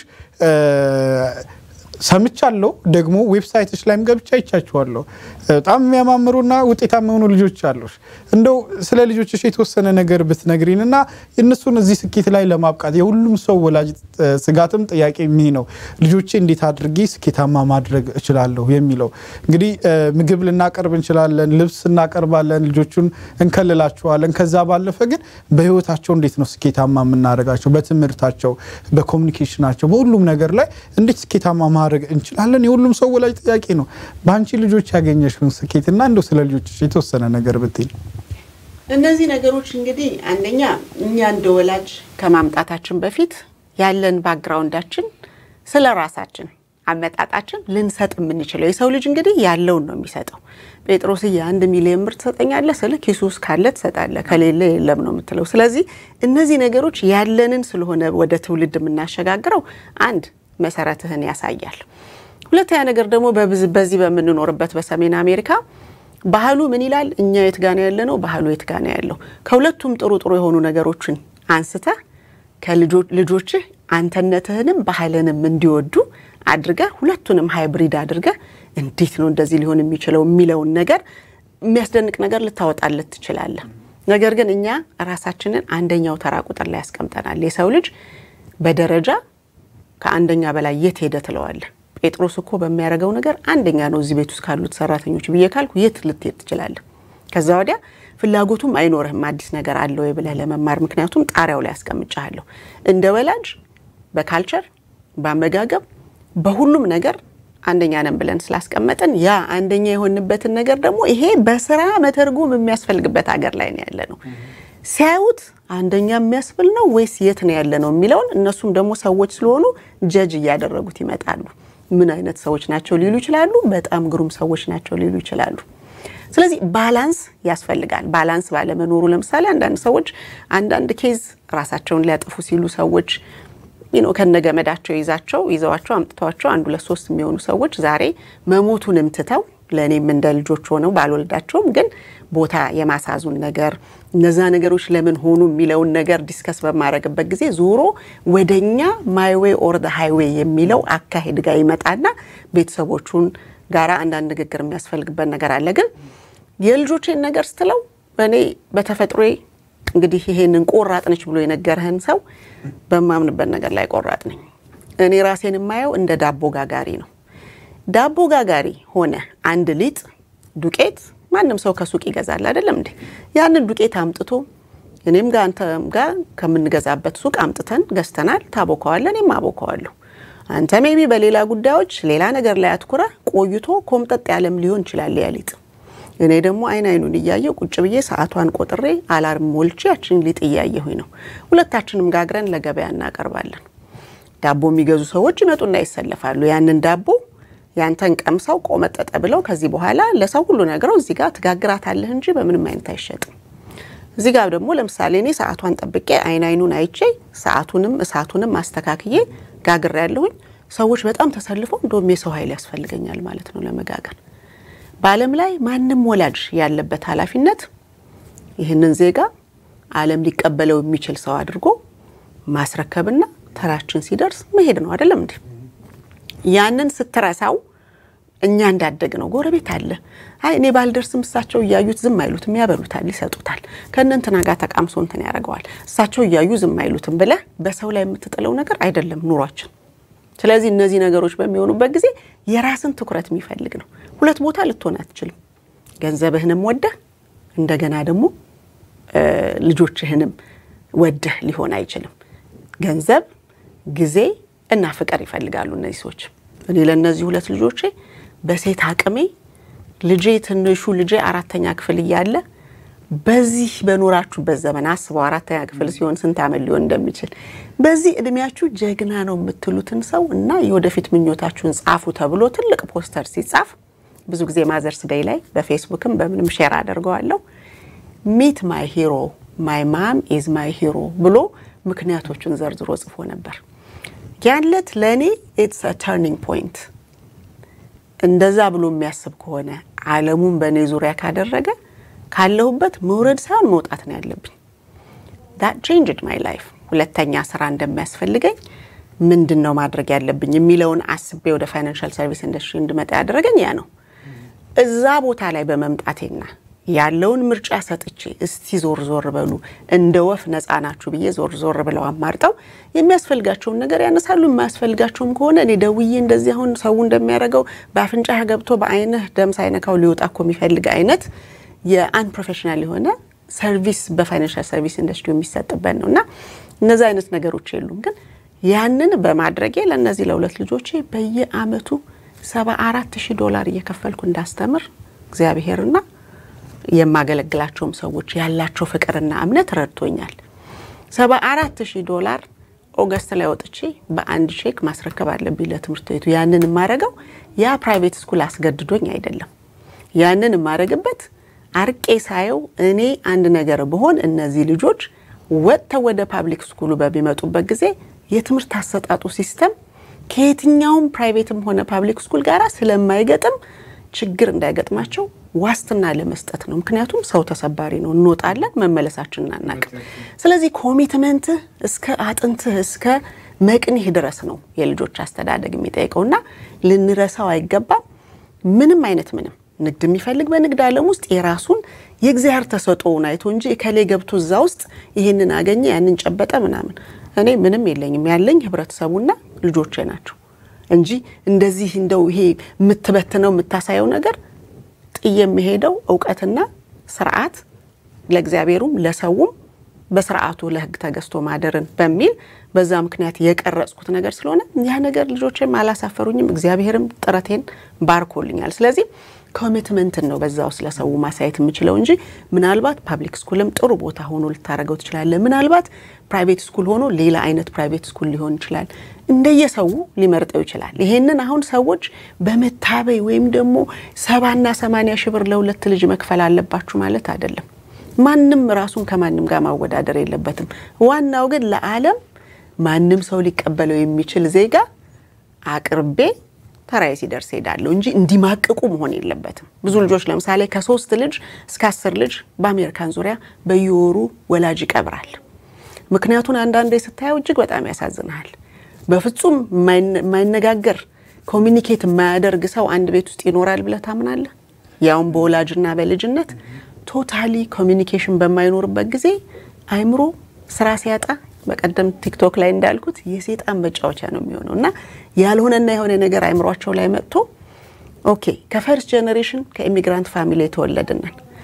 ሰምቻለሁ ደግሞ ዌብሳይትሽ ላይም ገብቻ ይቻቻለሁ በጣም የሚያማምሩና ውጤታማ የሆኑ ልጆች አሉሽ እንደው ስለ ልጆችሽ የተወሰነ ነገር ብትነግሪንና እነሱን እዚህ ስኬት ላይ ለማብቃት የሁሉም ሰው ወላጅ ስጋትም ጥያቄ ምን ነው ልጆቼ እንዴት አድርጌ ስኬታማ ማድረግ እችላለሁ የሚለው እንግዲህ ምግብ ልናቀርብ እንችላለን ልብስ እናቀርባለን ልጆቹን እንከልላቸዋለን ከዛ ባለፈ ግን በህይወታቸው እንዴት ነው ስኬታማ የምናደርጋቸው በትምህርታቸው በኮሙኒኬሽናቸው በሁሉም ነገር ላይ እንዴት ስኬታማ ማድረግ እንችላለን የሁሉም ሰው ወላጅ ጥያቄ ነው ባንቺ ልጆች ያገኘሽውን ስኬትና እንደው ስለ ልጆችሽ የተወሰነ ነገር ብትይ እነዚህ ነገሮች እንግዲህ አንደኛ እኛ እንደ ወላጅ ከማምጣታችን በፊት ያለን ባክግራውንዳችን ስለራሳችን አመጣጣችን ልንሰጥ የምንችለው የሰው ልጅ እንግዲህ ያለውን ነው የሚሰጠው ጴጥሮስ የ1 ሚሊዮን ብር ተሰጠኛለህ ስለ ኪሱስ ካለ ተሰጣለህ ከሌለ የለም ነው የምትለው ስለዚህ እነዚህ ነገሮች ያለንን ስለሆነ ወደ ትውልድ የምናሸጋግረው አንድ መሰረትህን ያሳያል ሁለተኛ ነገር ደግሞ በዚህ በመንኖርበት በሰሜን አሜሪካ ባህሉ ምን ይላል እኛ የት ጋር ነው ያለነው ባህሉ የት ጋር ነው ያለው ከሁለቱም ጥሩ ጥሩ የሆኑ ነገሮችን አንስተ ከልጆች ልጆች አንተነትህንም ባህልንም እንዲወዱ አድርገ ሁለቱንም ሃይብሪድ አድርገ እንዴት ነው እንደዚህ ሊሆን የሚችለው የሚለው ነገር የሚያስደንቅ ነገር ልታወጣለት ትችላለህ ነገር ግን እኛ ራሳችንን አንደኛው ተራ ቁጥር ላይ ያስቀምጠናል የሰው ልጅ በደረጃ ከአንደኛ በላይ የት ሄደ ትለዋል ጴጥሮስ እኮ በሚያረጋው ነገር አንደኛ ነው እዚህ ቤት ውስጥ ካሉት ሰራተኞች በየካልኩ የት ልትሄድ ትችላለህ ከዛ ወዲያ ፍላጎቱም አይኖርህም አዲስ ነገር አለው ይብለህ ለመማር ምክንያቱም ጣሪያው ላይ ያስቀምጫለሁ እንደ ወላጅ በካልቸር በአመጋገብ በሁሉም ነገር አንደኛ ነን ብለን ስላስቀመጠን ያ አንደኛ የሆንበትን ነገር ደግሞ ይሄ በስራ መተርጎም የሚያስፈልግበት ሀገር ላይ ነው ያለነው ሲያዩት አንደኛ የሚያስብል ነው ወይስ የት ነው ያለነው የሚለውን እነሱም ደግሞ ሰዎች ስለሆኑ ጀጅ ያደረጉት ይመጣሉ ምን አይነት ሰዎች ናቸው ሊሉ ይችላሉ በጣም ግሩም ሰዎች ናቸው ሊሉ ይችላሉ ስለዚህ ባላንስ ያስፈልጋል ባላንስ ባለመኖሩ ለምሳሌ አንዳንድ ሰዎች አንዳንድ ኬዝ ራሳቸውን ሊያጠፉ ሲሉ ሰዎች you know ከነገመዳቸው ይዛቸው ይዘዋቸው አምጥተዋቸው አንድ ሁለት ሶስት የሚሆኑ ሰዎች ዛሬ መሞቱንም ትተው ለኔም እንደ ልጆች ሆነው ባልወልዳቸውም ግን ቦታ የማሳዙን ነገር እነዛ ነገሮች ለምን ሆኑ የሚለው ነገር ዲስከስ በማረግበት ጊዜ ዙሮ ወደኛ ማይ ዌይ ኦር ዘ ሃይዌይ የሚለው አካሄድ ጋር ይመጣና ቤተሰቦቹን ጋራ አንዳንድ ንግግር የሚያስፈልግበት ነገር አለ ግን የልጆችን ነገር ስትለው እኔ በተፈጥሮዬ እንግዲህ ይሄንን ቆራጥ ነች ብሎ የነገርህን ሰው በማምንበት ነገር ላይ ቆራጥ ነኝ እኔ ራሴን የማየው እንደ ዳቦ ጋጋሪ ነው ዳቦ ጋጋሪ ሆነ አንድ ሊጥ ዱቄት ማንንም ሰው ከሱቅ ይገዛል አይደለም እንዴ ያንን ዱቄት አምጥቶ እኔም ጋር አንተም ጋር ከምንገዛበት ሱቅ አምጥተን ገዝተናል ታቦካዋለን እኔም አቦካዋለሁ አንተ ሜቢ በሌላ ጉዳዮች ሌላ ነገር ላይ አትኩራ ቆይቶ ኮምጠጥ ያለም ሊሆን ይችላል ያሊጥ እኔ ደግሞ አይን አይኑን ይያየው ቁጭ ብዬ ሰዓቷን ቆጥሬ አላርም ሞልቼ ያችን ሊጥ ይያየሁኝ ነው ሁለታችንም ጋግረን ለገበያ እናቀርባለን ዳቦ የሚገዙ ሰዎች ይመጡና ይሰለፋሉ ያንን ዳቦ ያንተን ቀምሰው ቆመጠጠ ብለው ከዚህ በኋላ ለሰው ሁሉ ነገረው እዚህ ጋር ትጋግራታለህ እንጂ በምንም አይነት አይሸጥም እዚህ ጋር ደግሞ ለምሳሌ እኔ ሰዓቷን ጠብቄ አይን አይኑን አይቼ ሰዓቱንም እሳቱንም ማስተካክዬ ጋግር ያለሁኝ ሰዎች በጣም ተሰልፈው እንደውም የሰው ኃይል ያስፈልገኛል ማለት ነው ለመጋገር በአለም ላይ ማንንም ወላጅ ያለበት ኃላፊነት ይሄንን ዜጋ ዓለም ሊቀበለው የሚችል ሰው አድርጎ ማስረከብና ተራችን ሲደርስ መሄድ ነው አይደለም እንዴ ያንን ስትራሳው እኛ እንዳደግ ነው ጎረቤት አለ አይ እኔ ባልደርስም እሳቸው ያዩት ዝም አይሉትም ያበሉታል ይሰጡታል ከነንተና ጋር ተቃምሶ እንትን ያረጋዋል እሳቸው ያዩ ዝም አይሉትም ብለ በሰው ላይ የምትጥለው ነገር አይደለም ኑሯችን ስለዚህ እነዚህ ነገሮች በሚሆኑበት ጊዜ የራስን ትኩረት የሚፈልግ ነው ሁለት ቦታ ልትሆን አትችልም ገንዘብህንም ወደ እንደገና ደግሞ ልጆችህንም ወደ ሊሆን አይችልም ገንዘብ ጊዜ እና ፍቅር ይፈልጋሉ እነዚህ ሰዎች እኔ ለነዚህ ሁለት ልጆቼ በሴት አቅሜ ልጄ ትንሹ ልጄ አራተኛ ክፍል ያለ በዚህ በኖራችሁበት ዘመን አስበው አራተኛ ክፍል ሲሆን ስንት ዓመት ሊሆን እንደሚችል በዚህ እድሜያችሁ ጀግና ነው የምትሉትን ሰው እና የወደፊት ምኞታችሁን ጻፉ ተብሎ ትልቅ ፖስተር ሲጻፍ ብዙ ጊዜ ማዘርስ ዴይ ላይ በፌስቡክም በምንም ሼር አደርገዋለሁ meet my hero my mom is my hero ብሎ ምክንያቶቹን ዘርዝሮ ጽፎ ነበር ያለት ለኔ it's a turning point እንደዛ ብሎ የሚያስብ ከሆነ ዓለሙን በኔ ዙሪያ ካደረገ ካለሁበት መውረድ ሳይሆን መውጣት ነው ያለብኝ that changed my life ሁለተኛ ስራ እንደሚያስፈልገኝ ምንድነው ማድረግ ያለብኝ የሚለውን አስቤ ወደ ፋይናንሻል ሰርቪስ ኢንደስትሪ እንድመጣ ያደረገኝ ያ ነው እዛ ቦታ ላይ በመምጣቴና ያለውን ምርጫ ሰጥቼ እስቲ ዞር ዞር በሉ እንደ ወፍ ነፃናችሁ ብዬ ዞር ዞር ብለው አማርጠው የሚያስፈልጋቸው ነገር ያነሳሉ የማያስፈልጋቸውም ከሆነ እኔ ደውዬ እንደዚህ አሁን ሰው እንደሚያረጋው በአፍንጫህ ገብቶ በአይንህ ደም ሳይነካው ሊወጣ የሚፈልግ አይነት የአን ፕሮፌሽናል የሆነ ሰርቪስ በፋይናንሻል ሰርቪስ ኢንደስትሪ የሚሰጥበት ነውና እነዛ አይነት ነገሮች የሉም ግን ያንን በማድረጌ ለነዚህ ለሁለት ልጆቼ በየአመቱ ሰባ አራት ሺህ ዶላር እየከፈልኩ እንዳስተምር እግዚአብሔርና የማገለግላቸው ሰዎች ያላቸው ፍቅርና እምነት ረድቶኛል ሰባ አራት ሺህ ዶላር ኦገስት ላይ ወጥቼ በአንድ ቼክ ማስረከብ አለብኝ ለትምህርት ቤቱ ያንን ማረጋው ያ ፕራይቬት ስኩል አስገድዶኝ አይደለም ያንን ማረግበት አርቄ ሳየው እኔ አንድ ነገር በሆን እነዚህ ልጆች ወጥተው ወደ ፓብሊክ ስኩሉ በሚመጡበት ጊዜ የትምህርት አሰጣጡ ሲስተም ከየትኛውም ፕራይቬትም ሆነ ፓብሊክ ስኩል ጋራ ስለማይገጥም ችግር እንዳይገጥማቸው ዋስትና ለመስጠት ነው ምክንያቱም ሰው ተሰባሪ ነው እንወጣለን መመለሳችንን አናቅ ስለዚህ ኮሚትመንት እስከ አጥንት እስከ መቅኒህ ድረስ ነው የልጆች አስተዳደግ የሚጠይቀውና ልንረሳው አይገባም ምንም አይነት ምንም ንግድ የሚፈልግ በንግድ ዓለም ውስጥ የራሱን የእግዚአብሔር ተሰጥኦውን አይቶ እንጂ ከሌ ገብቶ እዛ ውስጥ ይሄንን አገኘ ያንን ጨበጠ ምናምን እኔ ምንም የለኝም ያለኝ ህብረተሰቡና ልጆቼ ናቸው እንጂ እንደዚህ እንደው ይሄ ምትበተነው ምታሳየው ነገር ጥየምሄደው ዕውቀትና ስርዓት ለእግዚአብሔሩም ለሰውም በስርዓቱ ለህግ ተገዝቶ ማደርን በሚል በዛ ምክንያት የቀረጽኩት ነገር ስለሆነ ያ ነገር ልጆቼም አላሳፈሩኝም እግዚአብሔርም ጥረቴን ባርኮልኛል ስለዚህ ኮሚትመንት ነው በዛው ስለሰው ማሳየት የምችለው እንጂ ምናልባት ፓብሊክ ስኩልም ጥሩ ቦታ ሆኖ ልታረጋው ትችላለ ምናልባት ፕራይቬት ስኩል ሆኖ ሌላ አይነት ፕራይቬት ስኩል ሊሆን ይችላል እንደየሰው ሊመርጠው ይችላል ይሄንን አሁን ሰዎች በመታበይ ወይም ደግሞ ሰባ እና ሰማንያ ሺህ ብር ለሁለት ልጅ መክፈል አለባችሁ ማለት አይደለም ማንንም ራሱን ከማንንም ጋር ማወዳደር የለበትም ዋናው ግን ለዓለም ማንንም ሰው ሊቀበለው የሚችል ዜጋ አቅርቤ ተራይ ሲደርስ ሄዳለው እንጂ እንዲማቀቁ መሆን የለበትም ብዙ ልጆች ለምሳሌ ከሶስት ልጅ እስከ አስር ልጅ በአሜሪካን ዙሪያ በየወሩ ወላጅ ይቀብራል ምክንያቱም አንዳንዴ ስታየው እጅግ በጣም ያሳዝናል በፍጹም ማይነጋገር ኮሙኒኬት ማያደርግ ሰው አንድ ቤት ውስጥ ይኖራል ብለ ታምናለህ ያውን በወላጅና በልጅነት ቶታሊ ኮሙኒኬሽን በማይኖርበት ጊዜ አይምሮ ስራ ሲያጣ በቀደም ቲክቶክ ላይ እንዳልኩት የሰይጣን መጫወቻ ነው የሚሆነውና ያልሆነና የሆነ ነገር አይምሮአቸው ላይ መጥቶ ኦኬ ከፈርስት ጄነሬሽን ከኢሚግራንት ፋሚሊ ተወለድን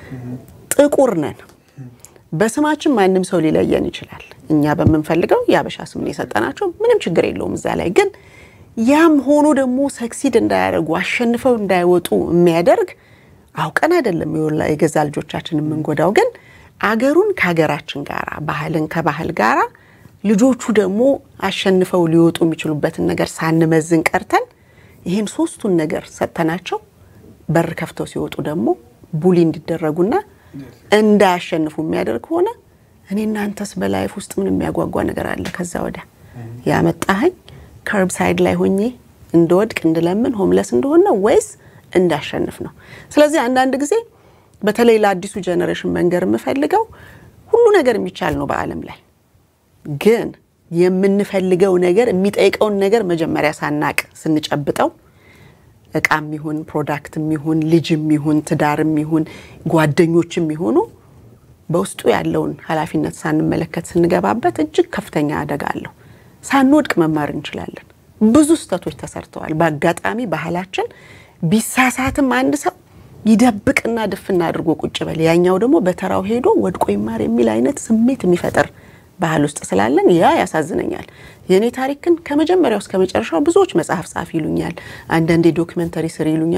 ጥቁር ነን በስማችን ማንንም ሰው ሊለየን ይችላል እኛ በመንፈልገው ያበሻ ስም የሰጠናቸው ምንም ችግር የለውም እዛ ላይ ግን ያም ሆኖ ደግሞ ሰክሲድ እንዳያደርጉ አሸንፈው እንዳይወጡ የሚያደርግ አውቀን አይደለም የገዛ ልጆቻችንን መንጎዳው ግን አገሩን ከሀገራችን ጋራ ባህልን ከባህል ጋራ ልጆቹ ደግሞ አሸንፈው ሊወጡ የሚችሉበትን ነገር ሳንመዝን ቀርተን ይሄን ሶስቱን ነገር ሰተናቸው በር ከፍተው ሲወጡ ደግሞ ቡሊ እንዲደረጉና እንዳያሸንፉ የሚያደርግ ሆነ እኔና አንተስ በላይፍ ውስጥ ምን የሚያጓጓ ነገር አለ ከዛ ወዲያ ያመጣኸኝ ከርብ ሳይድ ላይ ሆኜ እንደወድቅ እንደለምን ሆምለስ እንደሆነ ወይስ እንዳሸንፍ ነው ስለዚህ አንዳንድ ጊዜ በተለይ ለአዲሱ ጄነሬሽን መንገር የምፈልገው ሁሉ ነገር የሚቻል ነው በአለም ላይ ግን የምንፈልገው ነገር የሚጠይቀው ነገር መጀመሪያ ሳናቅ ስንጨብጠው እቃም ይሁን ፕሮዳክትም ይሁን ልጅም ይሁን ትዳርም ይሁን ጓደኞችም ይሁኑ በውስጡ ያለውን ኃላፊነት ሳንመለከት ስንገባበት እጅግ ከፍተኛ አደጋ አለው ሳንወድቅ መማር እንችላለን ብዙ ስተቶች ተሰርተዋል በአጋጣሚ ባህላችን ቢሳሳትም አንድ ሰው ይደብቅና ድፍና አድርጎ ቁጭ በል ያኛው ደግሞ በተራው ሄዶ ወድቆ ይማር የሚል አይነት ስሜት የሚፈጠር ባህል ውስጥ ስላለን ያ ያሳዝነኛል የኔ ታሪክን ከመጀመሪያው እስከ መጨረሻው ብዙዎች መጽሐፍ ጻፍ ይሉኛል አንዳንዴ ዶክመንተሪ ስሪ ይሉኛል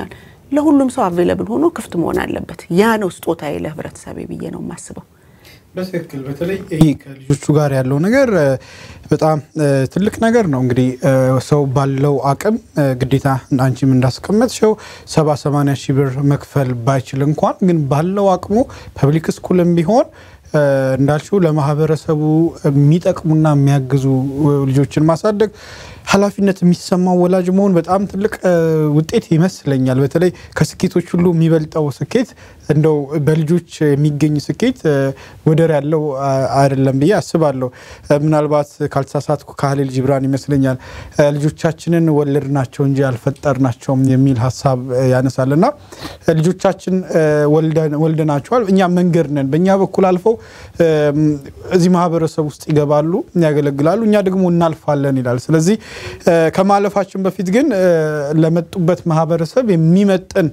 ለሁሉም ሰው አቬለብል ሆኖ ክፍት መሆን አለበት ያ ነው ስጦታዬ ለህብረተሰቤ ብዬ ነው ማስበው በትክክል በተለይ ይሄ ከልጆቹ ጋር ያለው ነገር በጣም ትልቅ ነገር ነው እንግዲህ ሰው ባለው አቅም ግዴታ አንቺም እንዳስቀመጥሽው ሰባ ሰማንያ ሺህ ብር መክፈል ባይችል እንኳን ግን ባለው አቅሙ ፐብሊክ ስኩልም ቢሆን እንዳልሽው ለማህበረሰቡ የሚጠቅሙና የሚያግዙ ልጆችን ማሳደግ ኃላፊነት የሚሰማው ወላጅ መሆን በጣም ትልቅ ውጤት ይመስለኛል በተለይ ከስኬቶች ሁሉ የሚበልጣው ስኬት እንደው በልጆች የሚገኝ ስኬት ወደር ያለው አይደለም ብዬ አስባለሁ ምናልባት ካልተሳሳትኩ ካህሊል ጂብራን ይመስለኛል ልጆቻችንን ወለድናቸው እንጂ አልፈጠርናቸውም የሚል ሐሳብ ያነሳልና ልጆቻችን ወልደን ወልደናቸዋል እኛ መንገድ ነን በእኛ በኩል አልፈው እዚህ ማህበረሰብ ውስጥ ይገባሉ ያገለግላሉ እኛ ደግሞ እናልፋለን ይላል ስለዚህ ከማለፋችን በፊት ግን ለመጡበት ማህበረሰብ የሚመጥን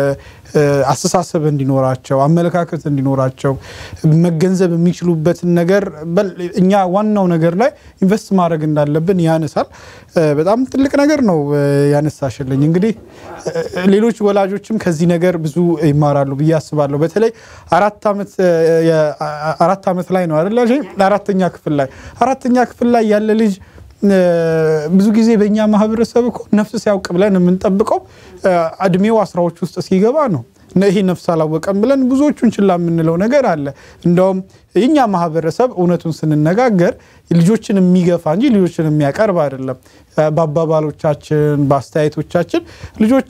አስተሳሰብ እንዲኖራቸው አመለካከት እንዲኖራቸው መገንዘብ የሚችሉበት ነገር እኛ ዋናው ነገር ላይ ኢንቨስት ማድረግ እንዳለብን ያነሳል በጣም ትልቅ ነገር ነው ያነሳሽልኝ እንግዲህ ሌሎች ወላጆችም ከዚህ ነገር ብዙ ይማራሉ ብዬ አስባለሁ በተለይ አራት አመት አራት አመት ላይ ነው አይደል አራተኛ ክፍል ላይ አራተኛ ክፍል ላይ ያለ ልጅ ብዙ ጊዜ በእኛ ማህበረሰብ እኮ ነፍስ ሲያውቅ ብለን የምንጠብቀው አድሜው አስራዎች ውስጥ ሲገባ ነው ነህ ነፍስ አላወቀም ብለን ብዙዎቹን ችላ የምንለው ነገር አለ እንደውም የኛ ማህበረሰብ እውነቱን ስንነጋገር ልጆችን የሚገፋ እንጂ ልጆችን የሚያቀርብ አይደለም ባባባሎቻችን ባስተያየቶቻችን ልጆች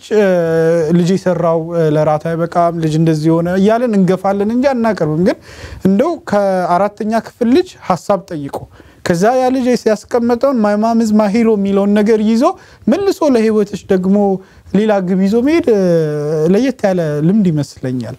ልጅ ይሰራው ለራት አይበቃም ልጅ እንደዚህ ሆነ ያለን እንገፋለን እንጂ አናቀርብም ግን እንደው ከአራተኛ ክፍል ልጅ ሐሳብ ጠይቆ ከዛ ያ ልጅ ሲያስቀምጠው ማይ ማም ኢዝ ማይ ሂሮ ሚሊዮን ነገር ይዞ መልሶ ለህይወትሽ ደግሞ ሌላ ግብ ይዞ መሄድ ለየት ያለ ልምድ ይመስለኛል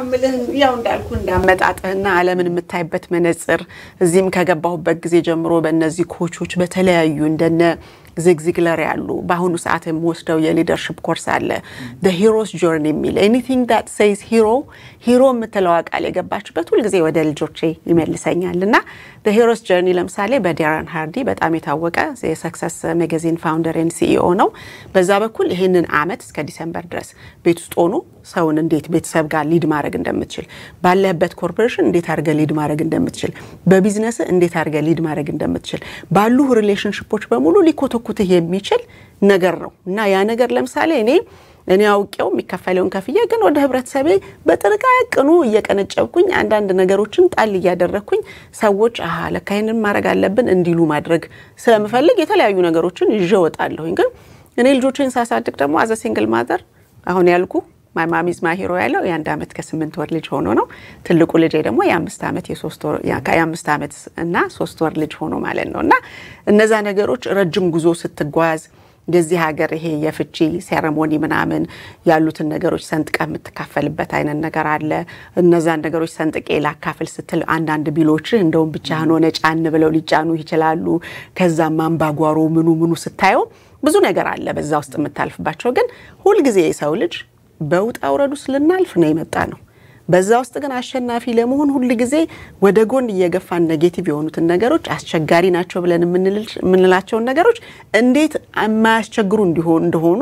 ያው እንዳልኩ እንዳመጣጣና ዓለምን የምታይበት መነጽር እዚህም ከገባሁበት ጊዜ ጀምሮ በእነዚህ ኮቾች በተለያዩ እንደነ ዝግዝግለር ያሉ በአሁኑ ሰዓት የምወስደው የሊደርሺፕ ኮርስ አለ the hero's journey የሚል anything that says hero hero የምትለው ቃል የገባችበት ሁሉ ጊዜ ወደ ልጆቼ ይመልሰኛልና the hero's journey ለምሳሌ በዳረን ሃርዲ በጣም የታወቀ የሰክሰስ ማጋዚን ፋውንደር ኤንድ ሲኢኦ ነው በዛ በኩል ይሄንን አመት እስከ ዲሴምበር ድረስ ቤት ውስጥ ሆኖ ሰውን እንዴት ቤተሰብ ጋር ሊድ ማድረግ እንደምትችል ባለበት ኮርፖሬሽን እንዴት አርገ ሊድ ማድረግ እንደምትችል በቢዝነስ እንዴት አርገ ሊድ ማድረግ እንደምትችል ባሉ ሪሌሽንሺፖች በሙሉ ሊኮተኩትህ የሚችል ነገር ነው እና ያ ነገር ለምሳሌ እኔ እኔ አውቄው የሚከፈለውን ከፍዬ ግን ወደ ህብረተሰቤ በጥርቃቅኑ እየቀነጨብኩኝ አንድ አንድ ነገሮችን ጣል እያደረኩኝ ሰዎች አሃ ለካይንን ማድረግ አለብን እንዲሉ ማድረግ ስለምፈልግ የተለያዩ ነገሮችን ይዤ ወጣለሁኝ ግን እኔ ልጆቼን ሳሳድግ ደግሞ አዘ ሲንግል ማዘር አሁን ያልኩ ማይ ማም ኢዝ ማይ ሂሮ ያለው የአንድ አመት ከስምንት ወር ልጅ ሆኖ ነው ትልቁ ልጅ ደግሞ የአምስት አመት የሶስት ወር የአምስት አመት እና ሶስት ወር ልጅ ሆኖ ማለት ነውና እነዛ ነገሮች ረጅም ጉዞ ስትጓዝ የዚህ ሀገር ይሄ የፍቺ ሴሬሞኒ ምናምን ያሉትን ነገሮች ሰንጥቀ የምትካፈልበት አይነት ነገር አለ እነዛን ነገሮች ሰንጥቀ ላካፍል ስትል አንድ አንድ ቢሎች እንደውም ብቻህን ሆነ ጫን ብለው ሊጫኑ ይችላሉ ከዛም አንባጓሮ ምኑ ምኑ ስታዩ ብዙ ነገር አለ በዛ ውስጥ የምታልፍባቸው ግን ሁሉ ጊዜ የሰው ልጅ በውጣ ወረዱ ስለናልፍ ነው የመጣ ነው በዛ ውስጥ ግን አሸናፊ ለመሆን ሁሉ ጊዜ ወደ ጎን እየገፋን ኔጌቲቭ የሆኑትን ነገሮች አስቸጋሪ ናቸው ብለን ምንላቸው ነገሮች እንዴት አማያስቸግሩ እንዲሆኑ እንደሆኑ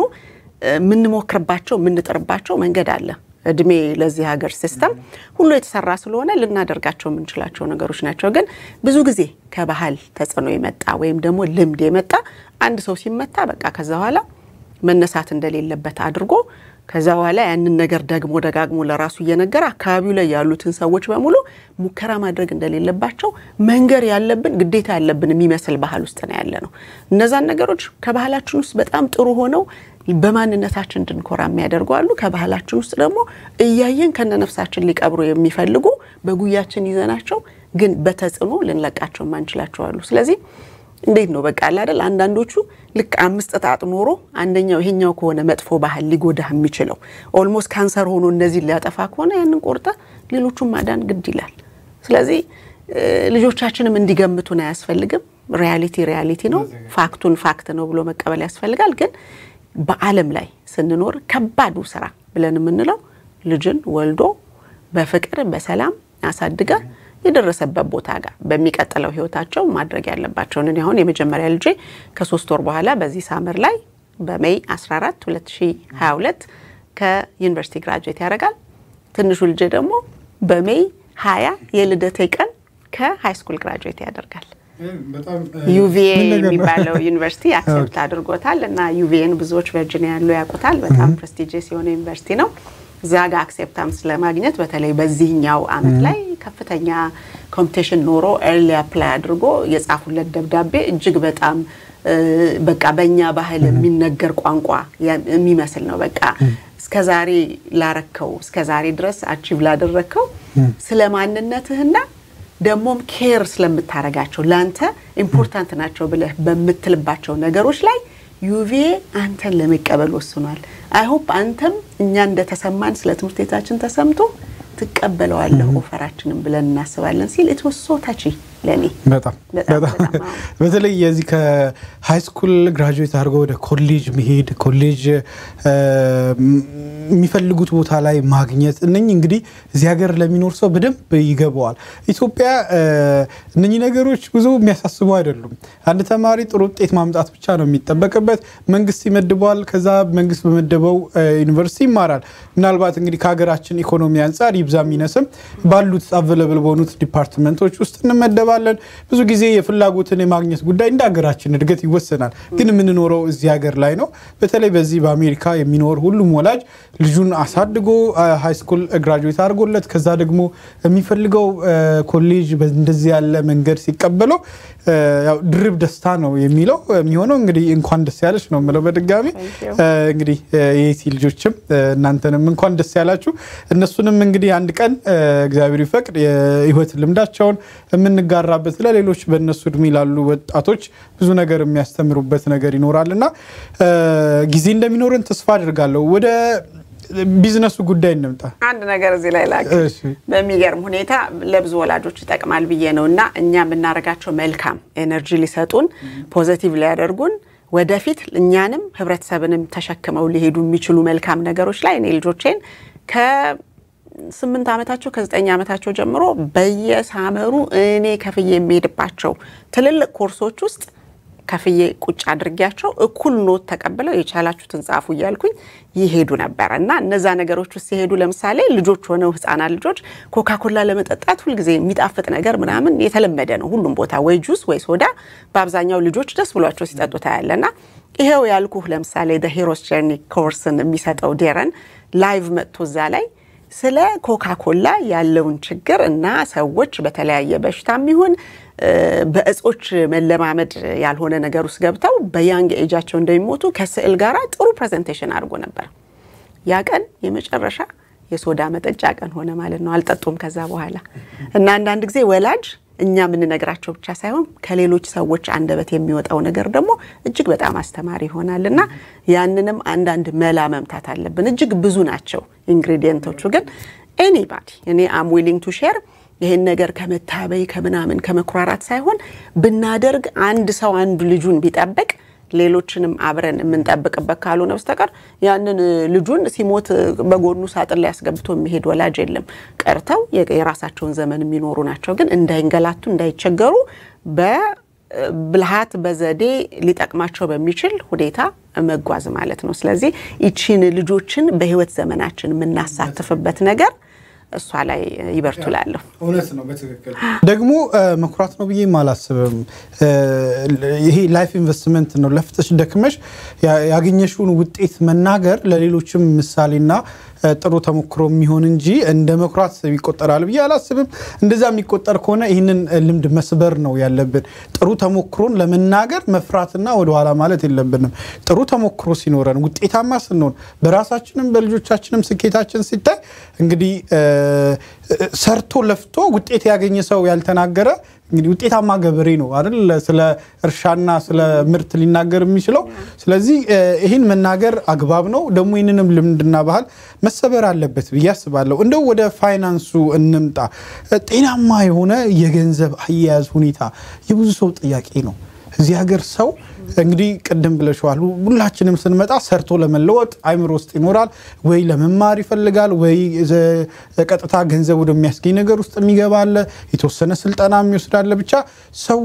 ምን ሞክርባቸው ምን ጥርባቸው መንገድ አለ እድሜ ለዚህ ሀገር ሲስተም ሁሉ የተሰራ ስለሆነ ልናደርጋቸው ምንችላቸው ነገሮች ናቸው ግን ብዙ ጊዜ ከባህል ተጽዕኖ የመጣ ወይም ደግሞ ልምድ የመጣ አንድ ሰው ሲመታ በቃ ከዛ በኋላ መነሳት እንደሌለበት አድርጎ ከዛ በኋላ ያንን ነገር ደግሞ ደጋግሞ ለራሱ እየነገረ አካባቢው ላይ ያሉትን ሰዎች በሙሉ ሙከራ ማድረግ እንደሌለባቸው መንገር ያለብን ግዴታ ያለብን የሚመስል ባህል ውስጥ ነው ያለ ነው እነዛን ነገሮች ከባህላችን ውስጥ በጣም ጥሩ ሆነው በማንነታችን እንድንኮራ የሚያደርጓሉ ከባህላችን ውስጥ ደግሞ እያየን ከነነፍሳችን ሊቀብሩ የሚፈልጉ በጉያችን ይዘናቸው ግን በተጽኖ ልንለቃቸው ማንችላቸው አሉ ስለዚህ እንዴት ነው በቃ አይደል አንዳንዶቹ ልክ አምስት ጣጥ ኖሮ አንደኛው ይሄኛው ከሆነ መጥፎ ባህል ሊጎዳህ የሚችለው ኦልሞስት ካንሰር ሆኖ እነዚህ ሊያጠፋ ከሆነ ያንን ቆርጣ ሌሎቹን ማዳን ግድ ይላል ስለዚህ ልጆቻችንም እንዲገምቱን አያስፈልግም ሪያሊቲ ሪያሊቲ ነው ፋክቱን ፋክት ነው ብሎ መቀበል ያስፈልጋል ግን በአለም ላይ ስንኖር ከባዱ ስራ ብለን የምንለው ልጅን ወልዶ በፍቅር በሰላም አሳድጋ የደረሰበት ቦታ ጋር በሚቀጥለው ህይወታቸው ማድረግ ያለባቸው ነው አሁን የመጀመሪያ ልጅ ከሶስት ወር በኋላ በዚህ ሳመር ላይ በሜይ አስራ አራት ሁለት ሺህ ሃያ ሁለት ከዩኒቨርሲቲ ግራጁዌት ያደርጋል ትንሹ ልጅ ደግሞ በሜይ ሃያ የልደቴ ቀን ከሃይ ስኩል ግራጁዌት ያደርጋል በጣም ዩቪኤ የሚባለው ዩኒቨርሲቲ አክሰፕት አድርጎታል እና ዩቪኤን ብዙዎች ቨርጂኒያ ያለው ያውቁታል በጣም ፕሬስቲጂየስ የሆነ ዩኒቨርሲቲ ነው ዛጋ አክሰፕታንስ ለማግኘት በተለይ በዚህኛው አመት ላይ ከፍተኛ ኮምፒቲሽን ኖሮ ኤርሊ አፕላይ አድርጎ የጻፉለት ደብዳቤ እጅግ በጣም በቃ በእኛ ባህል የሚነገር ቋንቋ የሚመስል ነው በቃ እስከዛሬ ላረከው እስከዛሬ ድረስ አቺቭ ላደረከው ስለማንነትህና ደሞም ኬር ስለምታረጋቸው ላንተ ኢምፖርታንት ናቸው ብለህ በመትልባቸው ነገሮች ላይ ዩቪኤ አንተን ለመቀበል ወስኗል አይ ሆፕ አንተም እኛ እንደተሰማን ስለ ትምህርት ቤታችን ተሰምቶ ተቀበለዋለህ ኦፈራችንን ብለን እናስባለን ሲል it was so touchy ለኔ በጣም በጣም በተለይ የዚህ ከሃይ ስኩል ግራጁዌት አድርጎ ወደ ኮሌጅ መሄድ ኮሌጅ የሚፈልጉት ቦታ ላይ ማግኘት እነኚህ እንግዲህ እዚህ ሀገር ለሚኖር ሰው በደንብ ይገባዋል ኢትዮጵያ እነኚህ ነገሮች ብዙ የሚያሳስቡ አይደሉም አንድ ተማሪ ጥሩ ውጤት ማምጣት ብቻ ነው የሚጠበቅበት መንግስት ይመድባል ከዛ መንግስት በመደበው ዩኒቨርሲቲ ይማራል ምናልባት እንግዲህ ከሀገራችን ኢኮኖሚ አንፃር ይብዛም ይነስም ባሉት አቬለብል በሆኑት ዲፓርትመንቶች ውስጥ እንመደባለን ብዙ ጊዜ የፍላጎትን የማግኘት ጉዳይ እንደ ሀገራችን እድገት ይወሰናል ግን ምን ኖረው እዚህ ሀገር ላይ ነው በተለይ በዚህ በአሜሪካ የሚኖር ሁሉም ወላጅ ልጁን አሳድጎ ሃይ ስኩል ግራጁዌት አድርጎለት ከዛ ደግሞ የሚፈልገው ኮሌጅ እንደዚህ ያለ መንገድ ሲቀበለው ያው ድርብ ደስታ ነው የሚለው የሚሆነው እንግዲህ እንኳን ደስ ያለሽ ነው ማለት በድጋሚ እንግዲህ የቲ ልጆችም እናንተንም እንኳን ደስ ያላችሁ እነሱንም እንግዲህ አንድ ቀን እግዚአብሔር ይፈቅድ የህይወት ልምዳቸውን የምንጋራበት ለሌሎች በእነሱ እድሜ ላሉ ወጣቶች ብዙ ነገር የሚያስተምሩበት ነገር ይኖራልና ጊዜ እንደሚኖርን ተስፋ አድርጋለሁ ወደ ቢዝነሱ ጉዳይ እንምጣ አንድ ነገር እዚህ ላይ ላክ በሚገርም ሁኔታ ለብዙ ወላጆች ይጠቅማል ብዬ ነውና እኛ ምናረጋቸው መልካም ኤነርጂ ሊሰጡን ፖዚቲቭ ሊያደርጉን ወደፊት እኛንም ህብረተሰብንም ተሸክመው ሊሄዱ የሚችሉ መልካም ነገሮች ላይ እኔ ልጆቼን ከ ስምንት አመታቸው ከዘጠኝ አመታቸው ጀምሮ በየሳመሩ እኔ ከፍዬ የሚሄድባቸው ትልልቅ ኮርሶች ውስጥ ከፍዬ ቁጭ አድርጊያቸው እኩል ኖት ተቀበለው የቻላችሁትን ጻፉ ይያልኩኝ ይሄዱ ነበርና እነዛ ነገሮች ውስጥ ሲሄዱ ለምሳሌ ልጆች ሆነው ህፃናት ልጆች ኮካኮላ ለመጠጣት ሁሉ ጊዜ የሚጣፍጥ ነገር ምናምን የተለመደ ነው ሁሉም ቦታ ወይ ጁስ ወይ ሶዳ በአብዛኛው ልጆች ደስ ብሏቸው ሲጠጡ ታያለና ይሄው ያልኩህ ለምሳሌ the hero's journey ኮርስን የሚሰጠው ዴረን ላይቭ መጥቶ ዛ ላይ ስለ ኮካኮላ ያለውን ችግር እና ሰዎች በተለያየ በሽታም ይሁን በእጾች መለማመድ ያልሆነ ነገር ውስጥ ገብተው በያንግ ኤጃቸው እንደሚሞቱ ከስዕል ጋራ ጥሩ ፕሬዘንቴሽን አድርጎ ነበር ያ ቀን የመጨረሻ የሶዳ መጠጫ ቀን ሆነ ማለት ነው አልጠጡም ከዛ በኋላ እና አንዳንድ ጊዜ ወላጅ እኛ ምን ነግራቸው ብቻ ሳይሆን ከሌሎች ሰዎች አንደበት የሚወጣው ነገር ደግሞ እጅግ በጣም አስተማሪ ይሆናልና ያንንም አንዳንድ መላ መምታት አለብን እጅግ ብዙ ናቸው ኢንግሪዲየንቶቹ ግን anybody እኔ am willing to share ይሄን ነገር ከመታበይ ከመናምን ከመኩራራት ሳይሆን ብናደርግ አንድ ሰው አንድ ልጁን ቢጠብቅ ሌሎችንም አብረን የምንጠብቅበት ካልሆነ በስተቀር ያንን ልጁን ሲሞት በጎኑ ሳጥን ላይ ያስገብቶ የሚሄድ ወላጅ የለም ቀርተው የራሳቸውን ዘመን የሚኖሩ ናቸው ግን እንዳይንገላቱ እንዳይቸገሩ በብልሃት በዘዴ ሊጠቅማቸው በሚችል ሁኔታ መጓዝ ማለት ነው ስለዚህ እቺን ልጆችን በህይወት ዘመናችን የምናሳትፍበት ነገር እሷ ላይ ይበርቱላሉ እውነት ነው በትክክል ደግሞ መኩራት ነው ብዬ ማላስብም ይሄ ላይፍ ኢንቨስትመንት ነው ለፍተሽ ደክመሽ ያገኘሽውን ውጤት መናገር ለሌሎችም ምሳሌና ጥሩ ተሞክሮ የሚሆን እንጂ እንደ መኩራት ይቆጠራል ብዬ አላስብም እንደዛ የሚቆጠር ከሆነ ይሄንን ልምድ መስበር ነው ያለብን ጥሩ ተሞክሮን ለመናገር መፍራትና ወደ ኋላ ማለት የለብንም ጥሩ ተሞክሮ ሲኖረን ውጤታማ ስንሆን በራሳችንም በልጆቻችንም ስኬታችን ሲታይ እንግዲህ ሰርቶ ለፍቶ ውጤት ያገኘ ሰው ያልተናገረ እንግዲህ ውጤታማ ገበሬ ነው አይደል ስለ እርሻና ስለ ምርት ሊናገር የሚችለው ስለዚህ ይሄን መናገር አግባብ ነው ደሞ ይሄንንም ልምድና ባህል መሰበር አለበት በያስባለው እንደው ወደ ፋይናንሱ እንምጣ ጤናማ የሆነ የገንዘብ አያያዝ ሁኔታ የብዙ ሰው ጥያቄ ነው እዚህ ሀገር ሰው እንግዲህ ቀደም ብለሽዋል ሁላችንም ስንመጣ ሰርቶ ለመለወጥ አይምሮ ውስጥ ይኖራል ወይ ለመማር ይፈልጋል ወይ ቀጥታ ገንዘብ ወደሚያስገኝ ነገር ውስጥ የሚገባል የተወሰነ ስልጣና የሚወስዳል ብቻ ሰው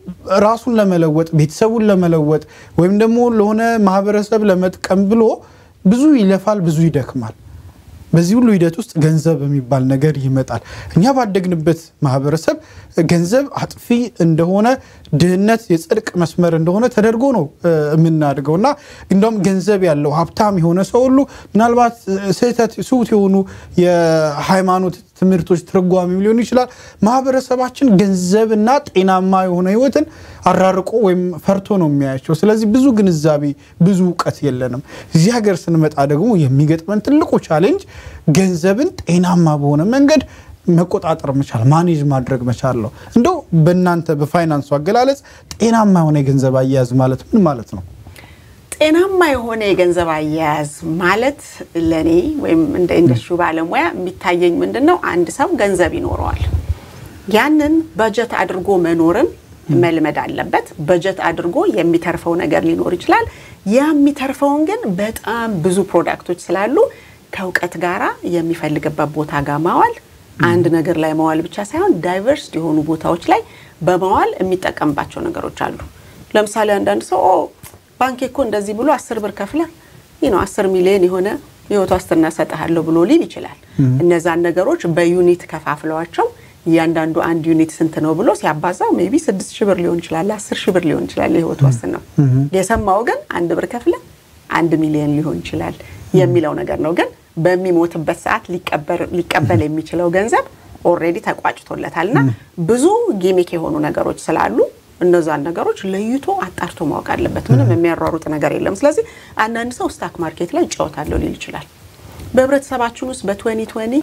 ራሱን ለመለወጥ ቤተሰቡን ለመለወጥ ወይም ደግሞ ለሆነ ማህበረሰብ ለመጥቀም ብሎ ብዙ ይለፋል ብዙ ይደክማል በዚህ ሁሉ ሂደት ውስጥ ገንዘብ የሚባል ነገር ይመጣል እኛ ባደግንበት ማህበረሰብ ገንዘብ አጥፊ እንደሆነ ድህነት የጽድቅ መስመር እንደሆነ ተደርጎ ነው የምናድገውና እንደውም ገንዘብ ያለው ሀብታም የሆነ ሰው ሁሉ ምናልባት ስህተት ሱት የሆኑ የሃይማኖት ትምህርቶች ትርጓሜ ሊሆን ይችላል ማህበረሰባችን ገንዘብና ጤናማ የሆነ ህይወትን አራርቆ ወይም ፈርቶ ነው የሚያያቸው ስለዚህ ብዙ ግንዛቤ ብዙ ዕውቀት የለንም እዚህ ሀገር ስንመጣ ደግሞ የሚገጥመን ትልቁ ቻሌንጅ ገንዘብን ጤናማ በሆነ መንገድ መቆጣጠር መቻል ማኔጅ ማድረግ መቻል ነው እንደው በእናንተ በፋይናንስ አገላለጽ ጤናማ የሆነ ገንዘብ አያያዝ ማለት ምን ማለት ነው ጤናማ የሆነ የገንዘብ አያያዝ ማለት ለኔ ወይም እንደ ኢንዱስትሪ ባለሙያ የሚታየኝ ምንድነው አንድ ሰው ገንዘብ ይኖረዋል ያንን በጀት አድርጎ መኖርን መልመድ አለበት በጀት አድርጎ የሚተርፈው ነገር ሊኖር ይችላል ያ የሚተርፈውን ግን በጣም ብዙ ፕሮዳክቶች ስላሉ ከውቀት ጋራ የሚፈልግበት ቦታ ጋር ማዋል አንድ ነገር ላይ ማዋል ብቻ ሳይሆን ዳይቨርስ የሆኑ ቦታዎች ላይ በማዋል የሚጠቀምባቸው ነገሮች አሉ ለምሳሌ አንዳንድ ሰው ባንክ እኮ እንደዚህ ብሎ አስር ብር ከፍለ you know አስር ሚሊዮን የሆነ ህይወት ዋስትና ሰጣለሁ ብሎ ሊል ይችላል እነዛን ነገሮች በዩኒት ከፋፍለዋቸው ያንዳንዱ አንድ ዩኒት ስንት ነው ብሎ ሲያባዛው ሜቢ ስድስት ሺህ ብር ሊሆን ይችላል አስር ሺህ ብር ሊሆን ይችላል ህይወት ዋስትናው የሰማው ግን አንድ ብር ከፍለ አንድ ሚሊዮን ሊሆን ይችላል የሚለው ነገር ነው ግን በሚሞትበት ሰዓት ሊቀበል ሊቀበል የሚችለው ገንዘብ ኦሬዲ ተቋጭቶለታልና ብዙ ጊሚክ የሆኑ ነገሮች ስላሉ እነዛን ነገሮች ለይቶ አጣርቶ ማወቅ አለበት ምንም የሚያሯሩጥ ነገር የለም ስለዚህ አንዳንድ ሰው ስታክ ማርኬት ላይ ጫወታለው ሊል ይችላል በህብረተሰባችን ውስጥ በ2020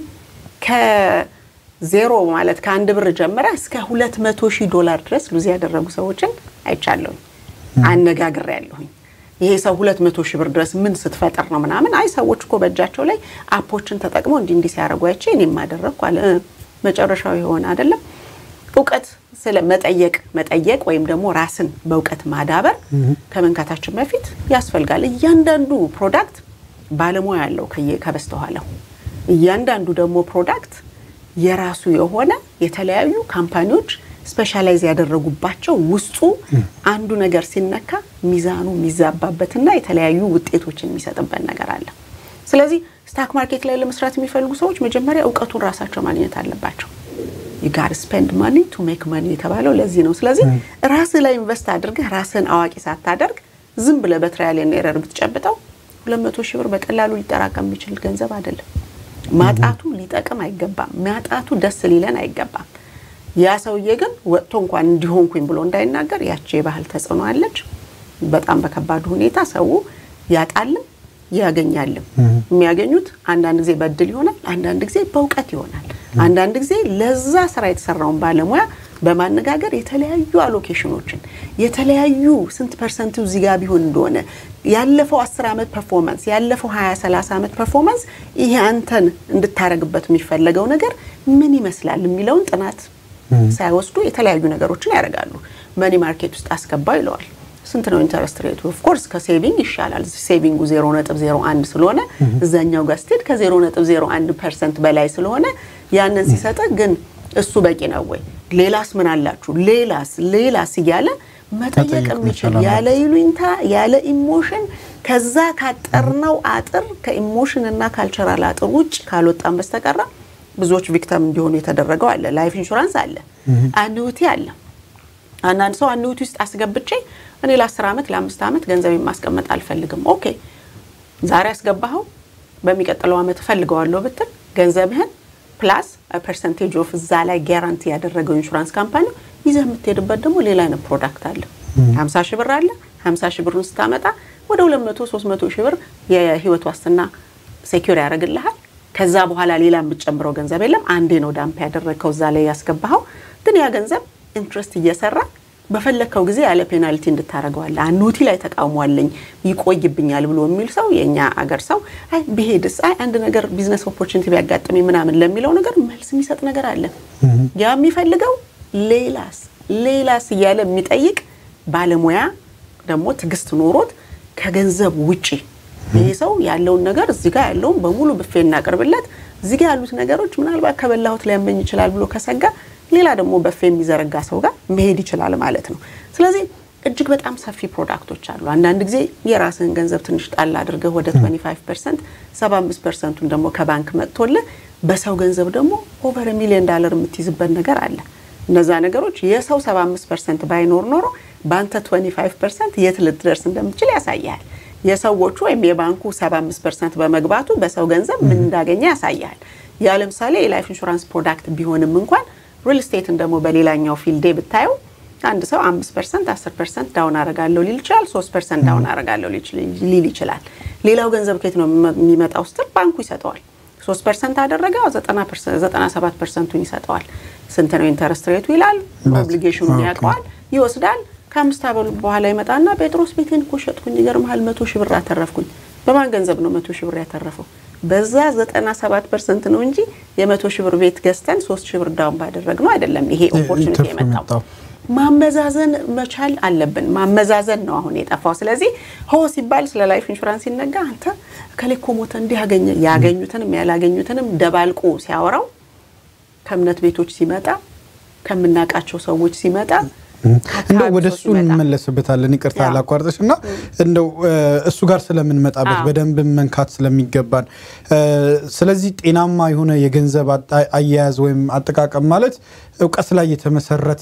ከዜሮ ማለት ከአንድ ብር ጀምራ እስከ ሁለት መቶ ሺህ ዶላር ድረስ ሉዝ ያደረጉ ሰዎችን አይቻለሁ አነጋግሬ ያለሁኝ ይሄ ሰው ሁለት መቶ ሺህ ብር ድረስ ምን ስትፈጠር ነው ምናምን አይ ሰዎች እኮ በእጃቸው ላይ አፖችን ተጠቅመው እንዲ እንዲ ሲያረጉ አይቼ እኔም ማደረኩ አለ መጨረሻው ይሆን አይደለም ዕውቀት ስለ መጠየቅ መጠየቅ ወይም ደግሞ ራስን በዕውቀት ማዳበር ከመንካታችን በፊት ያስፈልጋል እያንዳንዱ ፕሮዳክት ባለሙያ ያለው ከበስተኋላው እያንዳንዱ ደግሞ ፕሮዳክት የራሱ የሆነ የተለያዩ ካምፓኒዎች ስፔሻላይዝ ያደረጉባቸው ውስጡ አንዱ ነገር ሲነካ ሚዛኑ ሚዛባበትና የተለያዩ ውጤቶችን የሚሰጥበት ነገር አለ ስለዚህ ስታክ ማርኬት ላይ ለመስራት የሚፈልጉ ሰዎች መጀመሪያ ዕውቀቱን ራሳቸው ማግኘት አለባቸው you got to spend money to make money የተባለው ለዚህ ነው ስለዚህ ራስ ላይ ኢንቨስት አድርገህ ራስን አዋቂ ሳታደርግ ዝም ብለ በትራያል እና ኤረር ብትጨብጠው ሁለት መቶ ሺህ ብር በቀላሉ ሊጠራቀም የሚችል ገንዘብ አይደለም ማጣቱ ሊጠቅም አይገባም ማጣቱ ደስ ሊለን አይገባም ያ ሰውዬ ግን ወጥቶ እንኳን እንዲሆንኩኝ ብሎ እንዳይናገር ያቺ ባህል ተጽዕኖ አለች በጣም በከባድ ሁኔታ ሰው ያጣልም ያገኛልም የሚያገኙት አንዳንድ ጊዜ በድል ይሆናል አንዳንድ ጊዜ በእውቀት ይሆናል አንዳንድ ጊዜ ለዛ ስራ የተሰራውን ባለሙያ በማነጋገር የተለያዩ አሎኬሽኖችን የተለያዩ ስንት ፐርሰንቱ እዚህ ጋር ቢሆን እንደሆነ ያለፈው አስር አመት ፐርፎርማንስ ያለፈው ሃያ ሰላሳ አመት ፐርፎርማንስ ይሄ አንተን እንድታረግበት የሚፈልገው ነገር ምን ይመስላል የሚለውን ጥናት ሳይወስዱ የተለያዩ ነገሮችን ያደርጋሉ መኒ ማርኬት ውስጥ አስገባው ይለዋል ስንት ነው ኢንተረስት ሬቱ ኦፍ ኮርስ ከሴቪንግ ይሻላል ሴቪንጉ ዜሮ ነጥብ ዜሮ አንድ ስለሆነ እዛኛው ጋር ስቴድ ከዜሮ ነጥብ ዜሮ አንድ ፐርሰንት በላይ ስለሆነ ያንን ሲሰጠ ግን እሱ በቂ ነው ወይ ሌላስ ምን አላችሁ ሌላስ ሌላስ ይያለ መጠየቅ የሚችል ያለ ይሉኝታ ያለ ኢሞሽን ከዛ ካጠርነው አጥር ከኢሞሽን እና ካልቸራል አጥር ውጭ ካልወጣን በስተቀር ብዙዎች ቪክቲም እንዲሆኑ የተደረገው አለ ላይፍ ኢንሹራንስ አለ አኑቲ አለ አንዳንድ ሰው አኑቲ ውስጥ አስገብቼ እኔ ለ10 አመት ለ5 አመት ገንዘብ ማስቀመጥ አልፈልግም ኦኬ ዛሬ አስገባው በሚቀጥለው አመት ፈልገዋለሁ ብትል ገንዘብህን ፕላስ a percentage of እዛ ላይ ጋራንቲ ያደረገው ኢንሹራንስ ካምፓኒ ይዘህ የምትሄድበት ደግሞ ሌላ አይነት ፕሮዳክት አለ ሃምሳ ሺህ ብር አለ ሃምሳ ሺህ ብሩን ስታመጣ ወደ ሁለት መቶ ሶስት መቶ ሺህ ብር የህይወት ዋስትና ሴኩር ያደርግልሃል ከዛ በኋላ ሌላ የምትጨምረው ገንዘብ የለም አንዴ ነው ዳምፕ ያደረከው እዛ ላይ ያስገባው ግን ያ ገንዘብ ኢንትረስት እየሰራ በፈለከው ጊዜ ያለ ፔናልቲ እንድታረጋዋለ አኑቲ ላይ ተቃውሟልኝ ይቆይብኛል ብሎ የሚል ሰው የኛ አገር ሰው አይ ቢሄድስ አይ አንድ ነገር ቢዝነስ ኦፖርቹኒቲ ቢያጋጥም ምናምን ለሚለው ነገር መልስ የሚሰጥ ነገር አለ ያ የሚፈልገው ሌላስ ሌላስ ያለ የሚጠይቅ ባለሙያ ደግሞ ትግስት ኖሮት ከገንዘብ ውጪ ይሄ ሰው ያለውን ነገር እዚህ ጋር ያለው በሙሉ በፌና ቀርብለት እዚህ ጋር ያሉት ነገሮች ምናልባት ከበላሁት ሊያመኝ ይችላል ብሎ ከሰጋ ሌላ ደግሞ በፌ የሚዘረጋ ሰው ጋር መሄድ ይችላል ማለት ነው ስለዚህ እጅግ በጣም ሰፊ ፕሮዳክቶች አሉ አንዳንድ ጊዜ የራስን ገንዘብ ትንሽ ጣል አድርገህ ወደ twenty-five percent seventy-five percent ን ደግሞ ከባንክ መጥቶልህ በሰው ገንዘብ ደግሞ ኦቨር ሚሊዮን ዶላር የምትይዝበት ነገር አለ እነዛ ነገሮች የሰው seventy-five percent ባይኖር ኖሮ ባንተ twenty-five percent የት ልትደርስ እንደምትችል ያሳያል የሰዎቹ ወይም የባንኩ seventy-five percent በመግባቱ በሰው ገንዘብ ምን እንዳገኘ ያሳያል ያ ለምሳሌ የላይፍ ኢንሹራንስ ፕሮዳክት ቢሆንም እንኳን ሪል ስቴት እንደሞ በሌላኛው ፊልድ ብታዩ አንድ ሰው five percent ten percent ዳውን አረጋለሁ ሊል ይችላል three percent ዳውን አረጋለሁ ሊል ይችላል ሌላው ገንዘብ ከየት ነው የሚመጣው ስትል ባንኩ ይሰጠዋል three percent አደረገው ninety-seven percent ን ይሰጠዋል ስንት ነው ኢንተረስት ሬቱ ይላል ኦብሊጌሽኑን ያውቃል ይወስዳል ከአምስት አበሉ በኋላ ይመጣና ጴጥሮስ ቤቴን እኮ ሸጥኩኝ ይገርምሃል one hundred ሺህ ብር አተረፍኩኝ በማን ገንዘብ ነው one hundred ሺህ ብር ያተረፈው በዛ ninety-seven percent ነው እንጂ የ one hundred ሺህ ብር ቤት ገዝተን three ሺህ ብር ዳውን ባደረግነው አይደለም ይሄ ኦፖርቹኒቲ የመጣው ማመዛዘን መቻል አለብን ማመዛዘን ነው አሁን የጠፋው ስለዚህ ሆ ሲባል ስለ ላይፍ ኢንሹራንስ ይነጋ አንተ ከሌኮ ሞተ እንዲህ ያገኘ ያገኙትንም ያላገኙትንም ደባልቆ ሲያወራው ከእምነት ቤቶች ሲመጣ ከምናቃቸው ሰዎች ሲመጣ እንደው ወደሱ እንመለስበታለን ይቅርታ አላቋርጥሽና እንደው እሱ ጋር ስለምን መጣበት በደንብ መንካት ስለሚገባን ስለዚህ ጤናማ የሆነ የገንዘብ አያያዝ ወይም አጠቃቀም ማለት ዕውቀት ላይ የተመሰረተ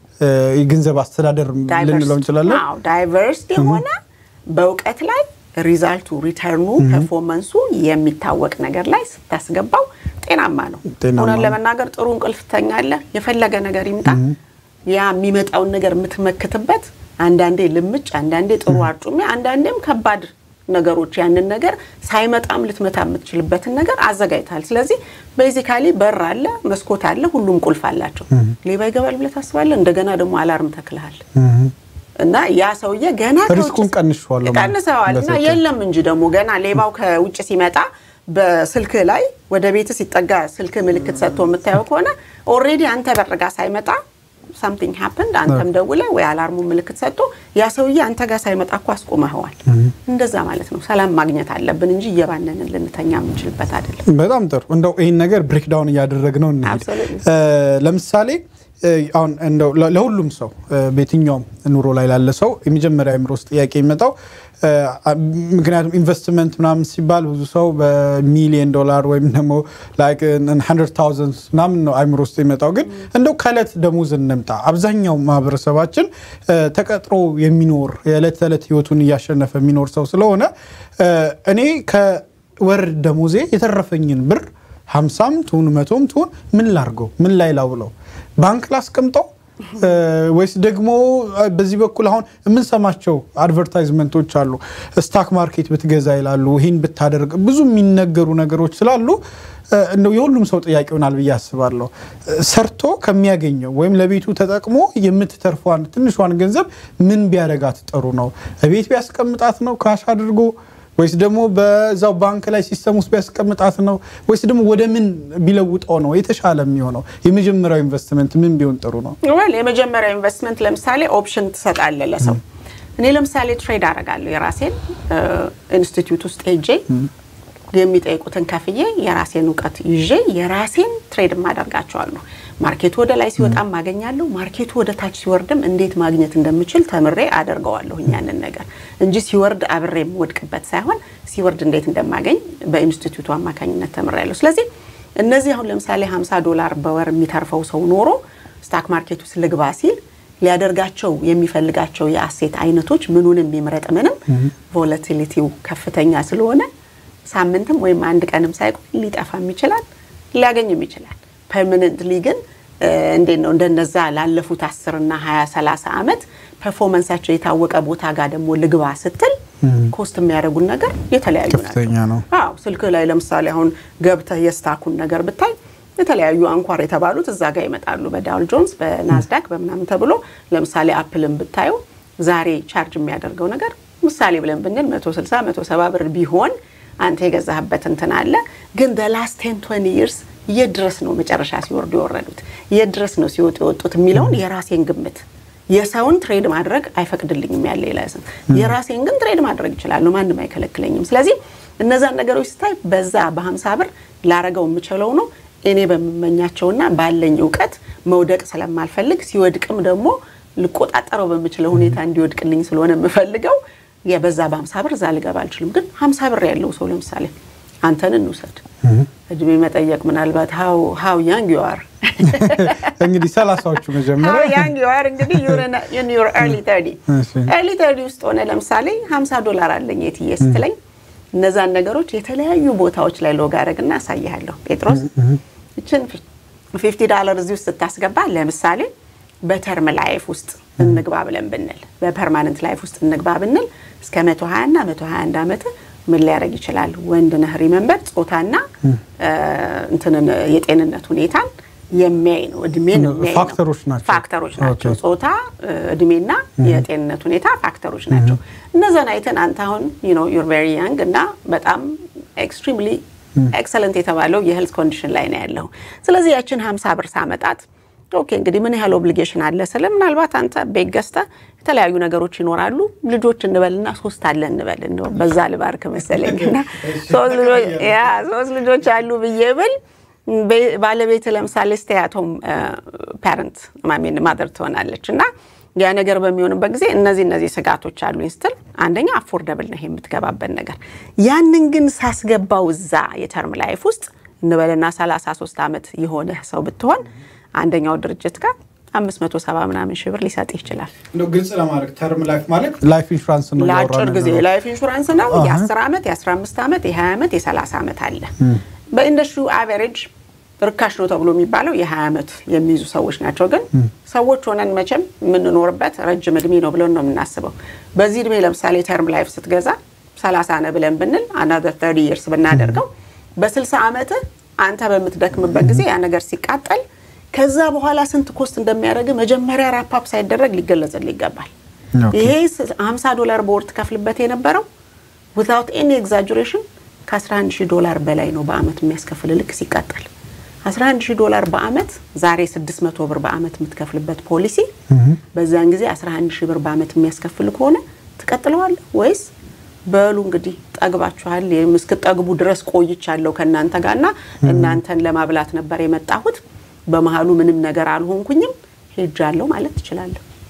የገንዘብ አስተዳደር ልንለው እንችላለን አዎ ዳይቨርሲቲ ሆነ በዕውቀት ላይ ሪዛልቱ ሪተርኑ ፐርፎርማንሱ የሚታወቅ ነገር ላይ ስታስገባው ጤናማ ነው ሆነ ለመናገር ጥሩ እንቅልፍ ተኛለህ የፈለገ ነገር ይምጣ ያ የሚመጣው ነገር ምትመክትበት አንዳንዴ ልምጭ አንዳንዴ ጥሩ አርጩሜ አንዳንዴም ከባድ ነገሮች ያንን ነገር ሳይመጣም ልትመታ የምትችልበት ነገር አዘጋይታል ስለዚህ ቤዚካሊ በር አለ መስኮት አለ ሁሉም ቁልፍ አላቸው ሌባ ይገባል ብለህ ታስባለህ እንደገና ደግሞ አላርም ተክለሃል እና ያ ሰውዬ ገና ሪስኩን ቀንሷል ቀንሰዋልና የለም እንጂ ደግሞ ገና ሌባው ከውጭ ሲመጣ በስልክ ላይ ወደ ቤት ሲጠጋ ስልክ ምልክት ሰጥቶ የምታየው ከሆነ ኦሬዲ አንተ በርጋ ሳይመጣ something happened አንተም ደውለ ወይ አላርሙ ምልክት ሰጥቶ ያ ሰውዬ አንተ ጋር ሳይመጣ እኮ አስቆመዋል እንደዛ ማለት ነው ሰላም ማግኘት አለብን እንጂ የባነንን ልንተኛ የምንችልበት አይደለም በጣም ጥሩ እንደው ይሄን ነገር ብሬክ ዳውን ያደረግነው እንዴ ለምሳሌ አሁን እንደው ለሁሉም ሰው በየትኛውም ኑሮ ላይ ላለ ሰው የመጀመሪያ አእምሮ ውስጥ ጥያቄ ይመጣው ምክንያቱም ኢንቨስትመንት ምናምን ሲባል ብዙ ሰው በሚሊዮን ዶላር ወይም ደግሞ like one hundred thousand ምናምን ነው አእምሮ ውስጥ ይመጣው ግን እንደው ከለት ደሞዝ እንምጣ አብዛኛው ማህበረሰባችን ተቀጥሮ የሚኖር የዕለት ተዕለት ህይወቱን ያሸነፈ የሚኖር ሰው ስለሆነ እኔ ከወር ደሞዜ የተረፈኝን ብር fifty ቱን one hundred ቱን ምን ላርገው ምን ላይ ላውለው ባንክ ላስቀምጠው ወይስ ደግሞ በዚህ በኩል አሁን ምን ሰማቸው አድቨርታይዝመንቶች አሉ ስታክ ማርኬት ብትገዛ ይላሉ ይሄን ብታደርግ ብዙ የሚነገሩ ነገሮች ስላሉ እንደው የሁሉም ሰው ጥያቄ ሆናል ብዬ አስባለሁ ሰርቶ ከሚያገኘው ወይም ለቤቱ ተጠቅሞ የምትተርፏን ትንሿን ገንዘብ ምን ቢያደርጋት ጥሩ ነው ቤት ቢያስቀምጣት ነው ካሽ አድርጎ ወይስ ደግሞ በዛው ባንክ ላይ ሲስተም ውስጥ ቢያስቀምጣት ነው ወይስ ደግሞ ወደ ምን ቢለውጣው ነው የተሻለ የሚሆነው የመጀመሪያው ኢንቨስትመንት ምን ቢሆን ጥሩ ነው ወይ የመጀመሪያው ኢንቨስትመንት ለምሳሌ ኦፕሽን ትሰጣለህ ለሰው እኔ ለምሳሌ ትሬድ አደርጋለሁ የራሴን ኢንስቲትዩት ውስጥ ሄጄ የሚጠይቁትን ከፍዬ የራሴን ዕውቀት ይዤ የራሴን ትሬድ ማደርጋቸዋለሁ ማርኬቱ ወደ ላይ ሲወጣም ማገኛለሁ ማርኬቱ ወደ ታች ሲወርድም እንዴት ማግኘት እንደምችል ተምሬ አደርጋለሁ ያንን ነገር እንጂ ሲወርድ አብሬም ወድቅበት ሳይሆን ሲወርድ እንዴት እንደማገኝ በኢንስቲትዩቱ አማካኝነት ተምሬያለሁ ስለዚህ እነዚህ አሁን ለምሳሌ fifty ዶላር በወር የሚተርፈው ሰው ኖሮ ስታክ ማርኬቱ ስለግባ ሲል ሊያደርጋቸው የሚፈልጋቸው የአሴት አይነቶች ምኑንም ቢመረጥ ምንም ቮላቲሊቲው ከፍተኛ ስለሆነ ሳምንትም ወይም አንድ ቀንም ሳይቆይ ሊጠፋም ይችላል ሊያገኝም ይችላል ፐርማነንትሊ ግን እንዴት ነው እንደነዛ ላለፉት ten እና twenty thirty አመት ፐርፎርማንሳቸው የታወቀ ቦታ ጋር ደግሞ ልግባ ስትል ኮስት የሚያደርጉን ነገር የተለያዩ ናቸው አዎ ስልክ ላይ ለምሳሌ አሁን ገብተህ የስታኩን ነገር ብታይ የተለያዩ አንኳር የተባሉት እዛ ጋር ይመጣሉ በዳው ጆንስ በናስዳክ በመናምን ተብሎ ለምሳሌ አፕልን ብታዩ ዛሬ ቻርጅ የሚያደርገው ነገር ምሳሌ ብለን ብንል one sixty one seventy ብር ቢሆን አንተ የገዛህበት እንትን አለ ግን the last ten twenty years የድረስ ነው መጨረሻ ሲወርዱ ይወረዱት የድረስ ነው ሲወጡ ወጡት የሚለውን የራሴን ግምት የሳውን ትሬድ ማድረግ አይፈቅድልኝም ያለ ይላስን የራሴን ግን ትሬድ ማድረግ ይችላል ማንንም አይከለክለኝም ስለዚህ እነዛ ነገሮች ስታይ በዛ በ50 ብር ላረጋው የምችለው ነው እኔ በመመኛቸውና ባለኝ ዕውቀት መውደቅ ስለማልፈልግ ሲወድቅም ደግሞ ልቆጣጣረው በመችለው ሁኔታ እንዲወድቅልኝ ስለሆነ የምፈልገው የበዛ በ50 ብር ዛ ልገባ አልችልም ግን ሃምሳ ብር ያለው ሰው ለምሳሌ አንተን እንውሰድ እድሜ መጠየቅ ምናልባት how how young you are እንግዲህ ሰላሳዎቹ መጀመሪያ how young you are እንግዲህ you're in your early thirty early thirty ውስጥ ሆነ ለምሳሌ ሃምሳ ዶላር አለኝ የትዬ ስትለኝ እነዛን ነገሮች የተለያዩ ቦታዎች ላይ ሎግ አረግና አሳያለሁ ጴጥሮስ እቺን fifty ዶላር እዚህ ውስጥ ታስገባ ለምሳሌ በተርም ላይፍ ውስጥ እንግባ ብለን ብንል በፐርማነንት ላይፍ ውስጥ እንግባ ብንል እስከ one twenty እና one twenty-one አመት ምን ሊያረግ ይችላል ወንድ ነህ ሪሜምበር ጾታና እንትንን የጤንነት ሁኔታን የሚያይ ነው እድሜ ነው ፋክተሮች ናቸው ፋክተሮች ናቸው ጾታ እድሜና የጤንነት ሁኔታ ፋክተሮች ናቸው እነዛን አይተን አንተ አሁን you know you're very young እና በጣም extremely excellent የተባለው የሄልዝ ኮንዲሽን ላይ ነው ያለው ስለዚህ ያችን ሃምሳ ብር ሳመጣት ኦኬ እንግዲህ ምን ያህል ኦብሊጌሽን አለ ስለምናልባት አንተ በገስታ የተለያዩ ነገሮች ይኖራሉ ልጆች እንበልና ሶስት አለ እንበል ነው በዛ ልባርክ መሰለኝና ሶስት ልጆች ያ ሶስት ልጆች አሉ በየብል ባለቤት ለምሳሌ stay at home parent ማሚን ማደር ትሆናለችና ያ ነገር በሚሆንበት ጊዜ እነዚህ እነዚህ ስጋቶች አሉ ይስተል አንደኛ አፎርደብል ነው የምትገባበት ነገር ያንን ግን ሳስገባው እዛ የተርም ላይፍ ውስጥ እንበልና ሰላሳ ሶስት አመት የሆነ ሰው ብትሆን አንደኛው ድርጅት ጋር አምስት መቶ ሰባ ምናምን ሺህ ብር ሊሰጥ ይችላል ነው ግልጽ ለማድረግ ተርም ላይፍ ማለት ላይፍ ኢንሹራንስ ነው ያወራነው ለአጭር ጊዜ ላይፍ ኢንሹራንስ ነው የ10 አመት የ15 አመት የ20 አመት የ30 አመት አለ በኢንደስትሪው አቨሬጅ ርካሽ ነው ተብሎ የሚባለው የ20 አመት የሚይዙ ሰዎች ናቸው ግን ሰዎች ሆነን መቼም ምን ኖርበት ረጅም እድሜ ነው ብለን ነው የምናስበው በዚህ እድሜ ለምሳሌ ተርም ላይፍ ስትገዛ ሰላሳ አነ ብለን ብንል another thirty years ብናደርገው በ60 አመት አንተ በመትደክምበት ጊዜ ያ ነገር ሲቃጠል ከዛ በኋላ ስንት ኮስት እንደሚያደርግ መጀመሪያ ራፓፕ ሳይደረግ ሊገለጽልኝ ይገባል ይሄ ሃምሳ ዶላር በወር ተከፍልበት የነበረው without any exaggeration ከ11 ሺህ ዶላር በላይ ነው በአመት የሚያስከፍል ልክ ሲቃጠል eleven thousand ዶላር በአመት ዛሬ six hundred ብር በአመት የምትከፍልበት ፖሊሲ በዛን ጊዜ eleven thousand ብር በአመት የሚያስከፍል ከሆነ ተቀጥለዋል ወይስ በሉ እንግዲህ ጠግባችኋል የምስከጠግቡ ድረስ ቆይቻለሁ ከናንተ ጋርና እናንተን ለማብላት ነበር የመጣሁት በመሃሉ ምንም ነገር አልሆንኩኝም ሄጃለሁ ማለት ይችላል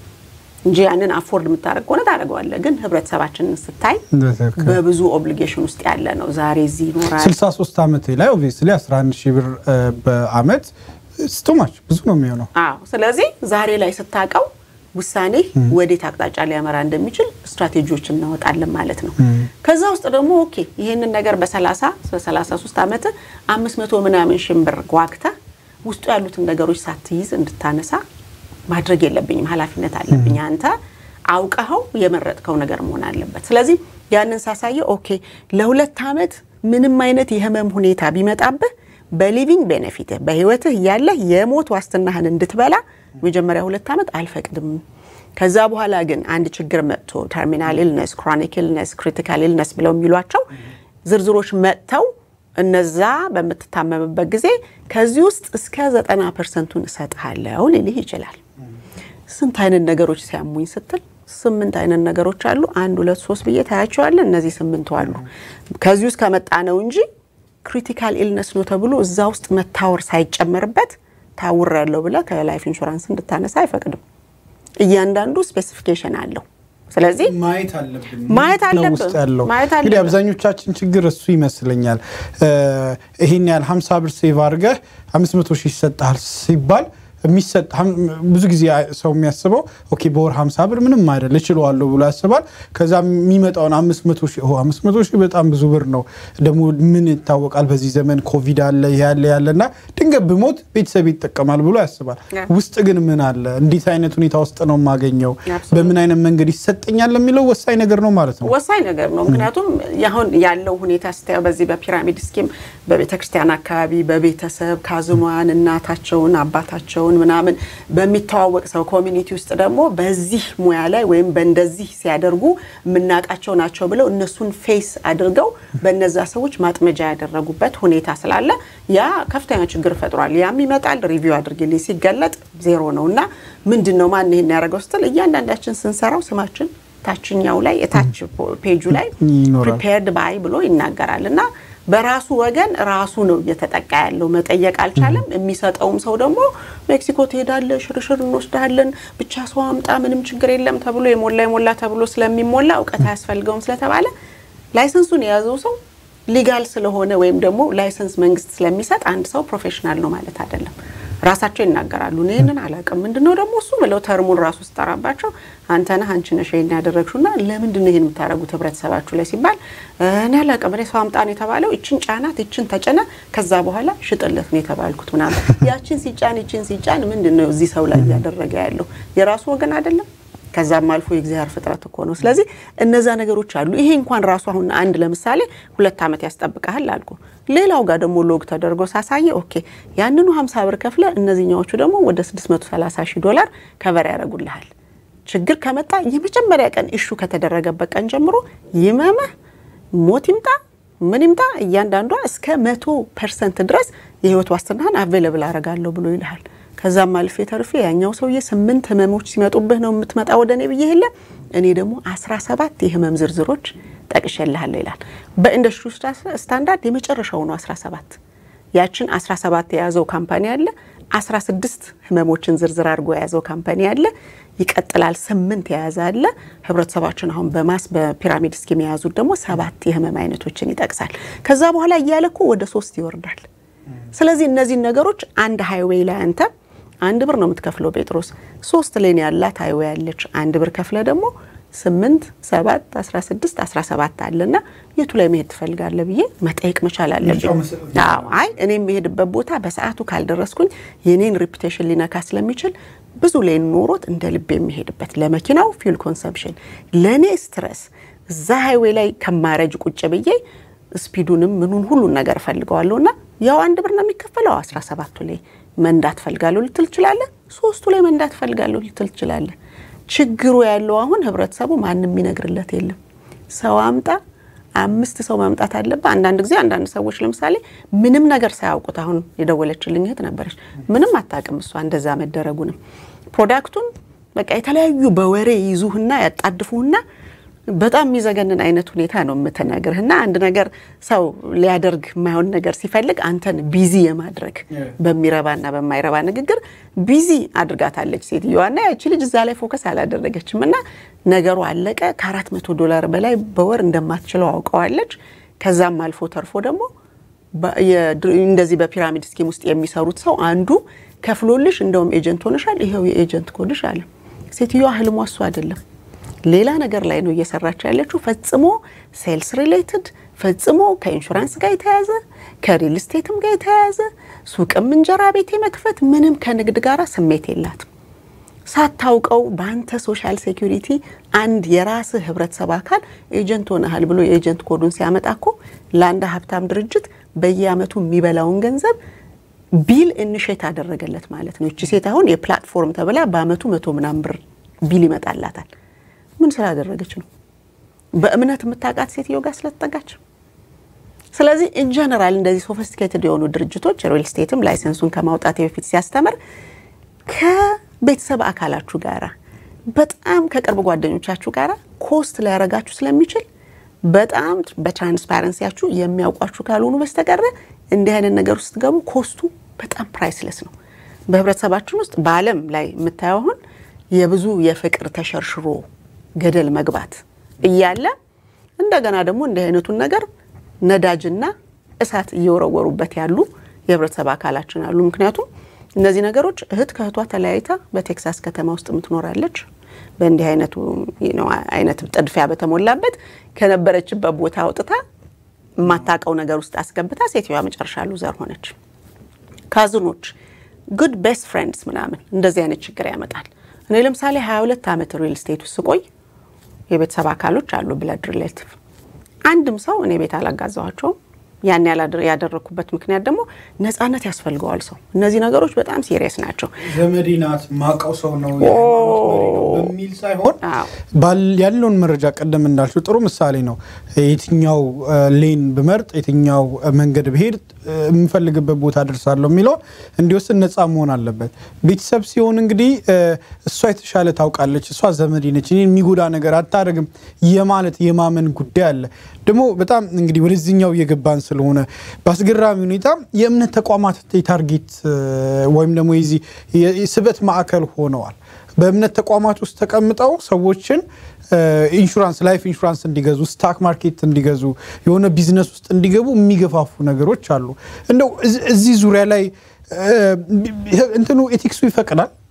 እንጂ ያንን አፎርድ የምታረግ ሆነ ታረጋዋለ ግን ህብረተሰባችንን ስታይ በብዙ ኦብሊጌሽን ውስጥ ያለ ነው ዛሬ እዚህ ኖራል sixty three አመት ላይ obviously eleven thousand ብር በአመት ስቶማች ብዙ ነው የሚሆነው አዎ ስለዚህ ዛሬ ላይ ስታቀው ውሳኔ ወዴት አቅጣጫ ሊያመራ እንደሚችል ስትራቴጂዎችን እናወጣለን ማለት ነው ከዛ ውስጥ ደግሞ ኦኬ ይሄንን ነገር በ30 በ33 አመት five hundred ምናምን ሺህ ብር ጓግታ ውስጡ ያሉትን ነገሮች ሳትይዝ እንድታነሳ ማድረግ የለብኝም ሐላፊነት አለብኝ አንተ አውቀው የመረጥከው ነገር መሆን አለበት ስለዚህ ያንን ሳሳየ ኦኬ ለሁለት አመት ምንም አይነት የህመም ሁኔታ ቢመጣብህ በሊቪንግ ቤኔፊት በህይወትህ ያለ የሞት ዋስትናህን እንድትበላ መጀመሪያ ሁለት አመት አልፈቅድም ከዛ በኋላ ግን አንድ ችግር መጥቶ ተርሚናል ኢልነስ ክሮኒክ ኢልነስ ክሪቲካል ኢልነስ ብለው የሚሏቸው ዝርዝሮች መጥተው እነዛ በመተታመምበት ጊዜ ከዚህ ውስጥ እስከ ninety percent ን እሰጥሃለሁ ሊልህ ይችላል ስንት አይነት ነገሮች ሲያሙኝ ስትል ስምንት አይነት ነገሮች አሉ አንድ ሁለት ሶስት ብዬ ታያቸዋለሁ እነዚህ ስምንቱ አሉ ከዚህ ውስጥ ከመጣ ነው እንጂ ክሪቲካል ኢልነስ ነው ተብሎ እዛ ውስጥ መታወር ሳይጨመርበት ታውራለሁ ብለ ከላይፍ ኢንሹራንስ እንድታነሳ አይፈቅድም እያንዳንዱ ስፔሲፊኬሽን አለው ስለዚህ ማየት አለብን ማየት አለብን ማየት አለብን እንግዲህ አብዛኞቻችን ችግር እሱ ይመስለኛል ይሄን ያህል fifty ብር ሴቭ አድርገህ five hundred ሺህ ይሰጣል ሲባል የሚሰጥ ብዙ ጊዜ ሰው የሚያስበው ኦኬ በወር fifty ብር ምንም አይደል እችላለሁ ብሎ ያስባል ከዛ የሚመጣው five hundred ሺህ five hundred ሺህ በጣም ብዙ ብር ነው ደሞ ምን ይታወቃል በዚህ ዘመን ኮቪድ አለ ያለ ያለና ድንገት በሞት ቤተሰብ ይተቀማል ብሎ ያስባል ውስጥ ግን ምን አለ እንዴት አይነት ሁኔታ ውስጥ ነው ማገኘው በምን አይነት መንገድ ይሰጠኛል ለሚለው ወሳኝ ነገር ነው ማለት ነው ወሳኝ ነገር ነው ምክንያቱም ያሁን ያለው ሁኔታ ስታዩ በዚህ በፒራሚድ ስኪም በቤተክርስቲያን አካባቢ በቤተሰብ ካዝኗን እናታቸውን አባታቸውን ምናምን በሚታወቅ ሰው ኮሚኒቲ ውስጥ ደግሞ በዚህ ሙያ ላይ ወይም በእንደዚህ ሲያደርጉ ምናቃቸው ናቸው ብለው እነሱን ፌስ አድርገው በእነዛ ሰዎች ማጥመጃ ያደረጉበት ሁኔታ ስላለ ያ ከፍተኛ ችግር ፈጥሯል ያም ይመጣል ሪቪው አድርግልኝ ሲገለጥ ዜሮ ነውና ምንድነው ማን ይሄን ያደርገው ስትል እያንዳንዳችን ስንሰራው ስማችን ታችኛው ላይ እታች ፔጁ ላይ prepared by ብሎ ይናገራልና በራሱ ወገን ራሱ ነው እየተጠቃ ያለው መጠየቅ አልቻለም የሚሰጠውም ሰው ደግሞ ሜክሲኮ ትሄዳለህ ሽርሽር እንወስዳለን ብቻ ሰው አምጣ ምንም ችግር የለም ተብሎ የሞላ የሞላ ተብሎ ስለሚሞላ ዕውቀት ያስፈልገውም ስለተባለ ላይሰንሱን የያዘው ሰው ሊጋል ስለሆነ ወይም ደግሞ ላይሰንስ መንግስት ስለሚሰጥ አንድ ሰው ፕሮፌሽናል ነው ማለት አይደለም ራሳቸው ይናገራሉ ነኝን አላቀም ምንድነው ደግሞ እሱ ብለው ተርሙን ራሱ ተራባቸው አንተና አንቺ ነሽ ይሄን ያደረግሽውና ለምንድነው ይሄን የምታረጉት ህብረተሰባችሁ ላይ ሲባል እኔ አላቀም እኔ ሰው አምጣን የተባለው እቺን ጫናት እቺን ተጨነ ከዛ በኋላ ሽጥለት ነው የተባልኩት ምናምን ያቺን ሲጫን እቺን ሲጫን ምንድነው እዚህ ሰው ላይ ያደረገ ያለው የራሱ ወገን አይደለም ከዛም አልፎ የእግዚአብሔር ፍጥረት እኮ ነው ስለዚህ እነዛ ነገሮች አሉ ይሄ እንኳን ራሱ አሁን አንድ ለምሳሌ ሁለት አመት ያስጠብቃል አልኩ ሌላው ጋር ደግሞ ሎግ ተደርጎ ሳሳየ ኦኬ ያንኑ ሃምሳ ብር ከፍለ እነዚህኛዎቹ ደግሞ ወደ ስድስት መቶ ሰላሳ ሺህ ዶላር ከቨር ያደርጉልሃል ችግር ከመጣ የመጀመሪያ ቀን ኢሹ ከተደረገበት ቀን ጀምሮ ይመመ ሞት ይምጣ ምን ይምጣ እያንዳንዷ እስከ መቶ ፐርሰንት ድረስ የህይወት ዋስትናን አቬሌብል አረጋለሁ ብሎ ይልሃል ከዛም አልፌ ተርፌ ያኛው ሰውዬ ስምንት ህመሞች ሲመጡብህ ነው የምትመጣ ወደኔ ብዬህለ እኔ ደግሞ አስራ ሰባት የህመም ዝርዝሮች ጠቅሼልሃለሁ ይላል በኢንዱስትሪ ስታንዳርድ የመጨረሻው ነው አስራ ሰባት ያችን አስራ ሰባት የያዘው ካምፓኒ አለ አስራ ስድስት ህመሞችን ዝርዝር አድርጎ የያዘው ካምፓኒ አለ ይቀጥላል ስምንት የያዘ አለ ህብረተሰባችን አሁን በማስ በፒራሚድ ስኪም የያዙት ደግሞ ሰባት የህመም አይነቶችን ይጠቅሳል ከዛ በኋላ እያለኩ ወደ ሶስት ይወርዳል ስለዚህ እነዚህ ነገሮች አንድ ሃይዌይ ላይ አንተ አንድ ብር ነው የምትከፍለው ጴጥሮስ ሶስት ሌን ያላት ሃይዌይ አለች አንድ ብር ከፍለ ደግሞ ስምንት ሰባት አስራ ስድስት አስራ ሰባት አለና የቱ ላይ መሄድ ትፈልጋለህ ብዬ መጠየቅ መቻል አለብኝ አዎ አይ እኔ መሄድበት ቦታ በሰዓቱ ካልደረስኩኝ የኔን ሪፑቴሽን ሊነካ ስለሚችል ብዙ ሌን ኖሮት እንደ ልብ የሚሄድበት ለመኪናው ፊውል ኮንሰምፕሽን ለኔ ስትረስ እዛ ሃይዌይ ላይ ከማረጅ ቁጭ ብዬ ስፒዱንም ምኑን ሁሉ ነገር ፈልገዋለውና ያው አንድ ብር ነው የሚከፈለው አስራ ሰባት ላይ መንዳት ፈልጋለሁ ልትል ይችላል ሶስቱ ላይ መንዳት ፈልጋለሁ ልትል ይችላል ችግሩ ያለው አሁን ህብረተሰቡ ማንንም የሚነግርለት የለም ሰው አምጣ አምስት ሰው ማምጣት አለበት አንዳንድ ጊዜ አንዳንድ ሰዎች ለምሳሌ ምንም ነገር ሳያውቁት አሁን የደወለችልኝ እህት ነበርሽ ምንም አታውቅም እሷ እንደዛ መደረጉንም ፕሮዳክቱን በቃ የተለያዩ በወሬ ይዙህና ያጣድፉህና በጣም የሚዘገንን አይነት ሁኔታ ነው የምትነግርህና አንድ ነገር ሰው ሊያደርግ ማይሆን ነገር ሲፈልግ አንተን ቢዚ የማድረግ በሚረባና በማይረባ ንግግር ቢዚ አድርጋታለች ሴትዮዋና ያቺ ልጅ እዛ ላይ ፎከስ አላደረገችምና ነገሩ አለቀ ከአራት መቶ ዶላር በላይ በወር እንደማትችለው አውቀዋለች ከዛም አልፎ ተርፎ ደግሞ እንደዚህ በፒራሚድ ስኪም ውስጥ የሚሰሩት ሰው አንዱ ከፍሎልሽ እንደውም ኤጀንት ሆነሻል ይሄው የኤጀንት ኮድሽ አለ ሴትዮዋ ህልሟ እሱ አይደለም ሌላ ነገር ላይ ነው እየሰራች ያለችው ፈጽሞ ሴልስ ሪሌትድ ፈጽሞ ከኢንሹራንስ ጋር የተያዘ ከሪል ስቴትም ጋር የተያዘ ሱቅም እንጀራ ቤት መክፈት ምንም ከንግድ ጋር ስሜት የላት ሳታውቀው ባንተ ሶሻል ሴኩሪቲ አንድ የራስ ህብረተሰብ አካል ኤጀንት ሆነሃል ብሎ የኤጀንት ኮዱን ሲያመጣኮ ለአንድ ሀብታም ድርጅት በየአመቱ የሚበላውን ገንዘብ ቢል ኢኒሼት አደረገለት ማለት ነው እቺ ሴት አሁን የፕላትፎርም ተብላ በአመቱ መቶ ምናምን ብር ቢል ይመጣላታል ምን ስላደረገች ነው በእምነት የምታቃት ሴትዮ ጋር ስለተጠጋች ስለዚህ ኢን ጀነራል እንደዚህ ሶፊስቲኬትድ የሆኑ ድርጅቶች ሪል ስቴትም ላይሰንሱን ከማውጣት በፊት ሲያስተምር ከቤተሰብ አካላችሁ ጋራ በጣም ከቅርብ ጓደኞቻችሁ ጋራ ኮስት ላይ ያረጋችሁ ስለሚችል በጣም በትራንስፓረንሲያችሁ የሚያውቋችሁ ካልሆኑ በስተቀር እንዲህ አይነት ነገር ውስጥ ገቡ ኮስቱ በጣም ፕራይስለስ ነው በህብረተሰባችን ውስጥ በአለም ላይ የምታዩን የብዙ የፍቅር ተሸርሽሮ ገደል መግባት እያለ እንደገና ደግሞ እንደ አይነቱን ነገር ነዳጅና እሳት እየወረወሩበት ያሉ የህብረተሰብ አካላችን አሉ ምክንያቱም እነዚህ ነገሮች እህት ከህቷ ተለያይታ በቴክሳስ ከተማ ውስጥ ምትኖራለች በእንዲህ አይነቱ ነው አይነት ጥድፊያ በተሞላበት ከነበረችበት ቦታ አውጥታ ማታቀው ነገር ውስጥ አስገብታ ሴትዋ መጨረሻ ሉዘር ሆነች ካዝኖች good best friends ምናምን እንደዚህ አይነት ችግር ያመጣል እኔ ለምሳሌ ሃያ ሁለት አመት ሪል ስቴት ውስጥ ቆይ የቤተሰብ አካሎች አሉ ብለድ ሪሌቲቭ አንድም ሰው እኔ ቤት አላጋዛዋቸው ያን ያደረኩበት ምክንያት ደግሞ ነፃነት ያስፈልገዋል ሰው እነዚህ ነገሮች በጣም ሲሪየስ ናቸው ዘመዲናት ማቀው ሰው ነው በሚል ሳይሆን ባል ያለውን መረጃ ቀደም እንዳልሽው ጥሩ ምሳሌ ነው የትኛው ሌን በመርጥ የትኛው መንገድ በሄድ የምፈልግበት ቦታ ደርሳለሁ የሚለው እንዲወስን ነፃ መሆን አለበት ቤተሰብ ሲሆን እንግዲህ እሷ የተሻለ ታውቃለች እሷ ዘመዲ ነች እኔ የሚጎዳ ነገር አታረግም የማለት የማመን ጉዳይ አለ ደግሞ በጣም እንግዲህ ወደዚህኛው የገባን ስለሆነ ባስገራሚ ሁኔታ የእምነት ተቋማት ታርጌት ወይም ደግሞ የዚህ የስበት ማዕከል ሆነዋል በእምነት ተቋማት ውስጥ ተቀምጠው ሰዎችን ኢንሹራንስ ላይፍ ኢንሹራንስ እንዲገዙ ስታክ ማርኬት እንዲገዙ የሆነ ቢዝነስ ውስጥ እንዲገቡ የሚገፋፉ ነገሮች አሉ እንደው እዚህ ዙሪያ ላይ እንትኑ ኤቲክሱ ይፈቅዳል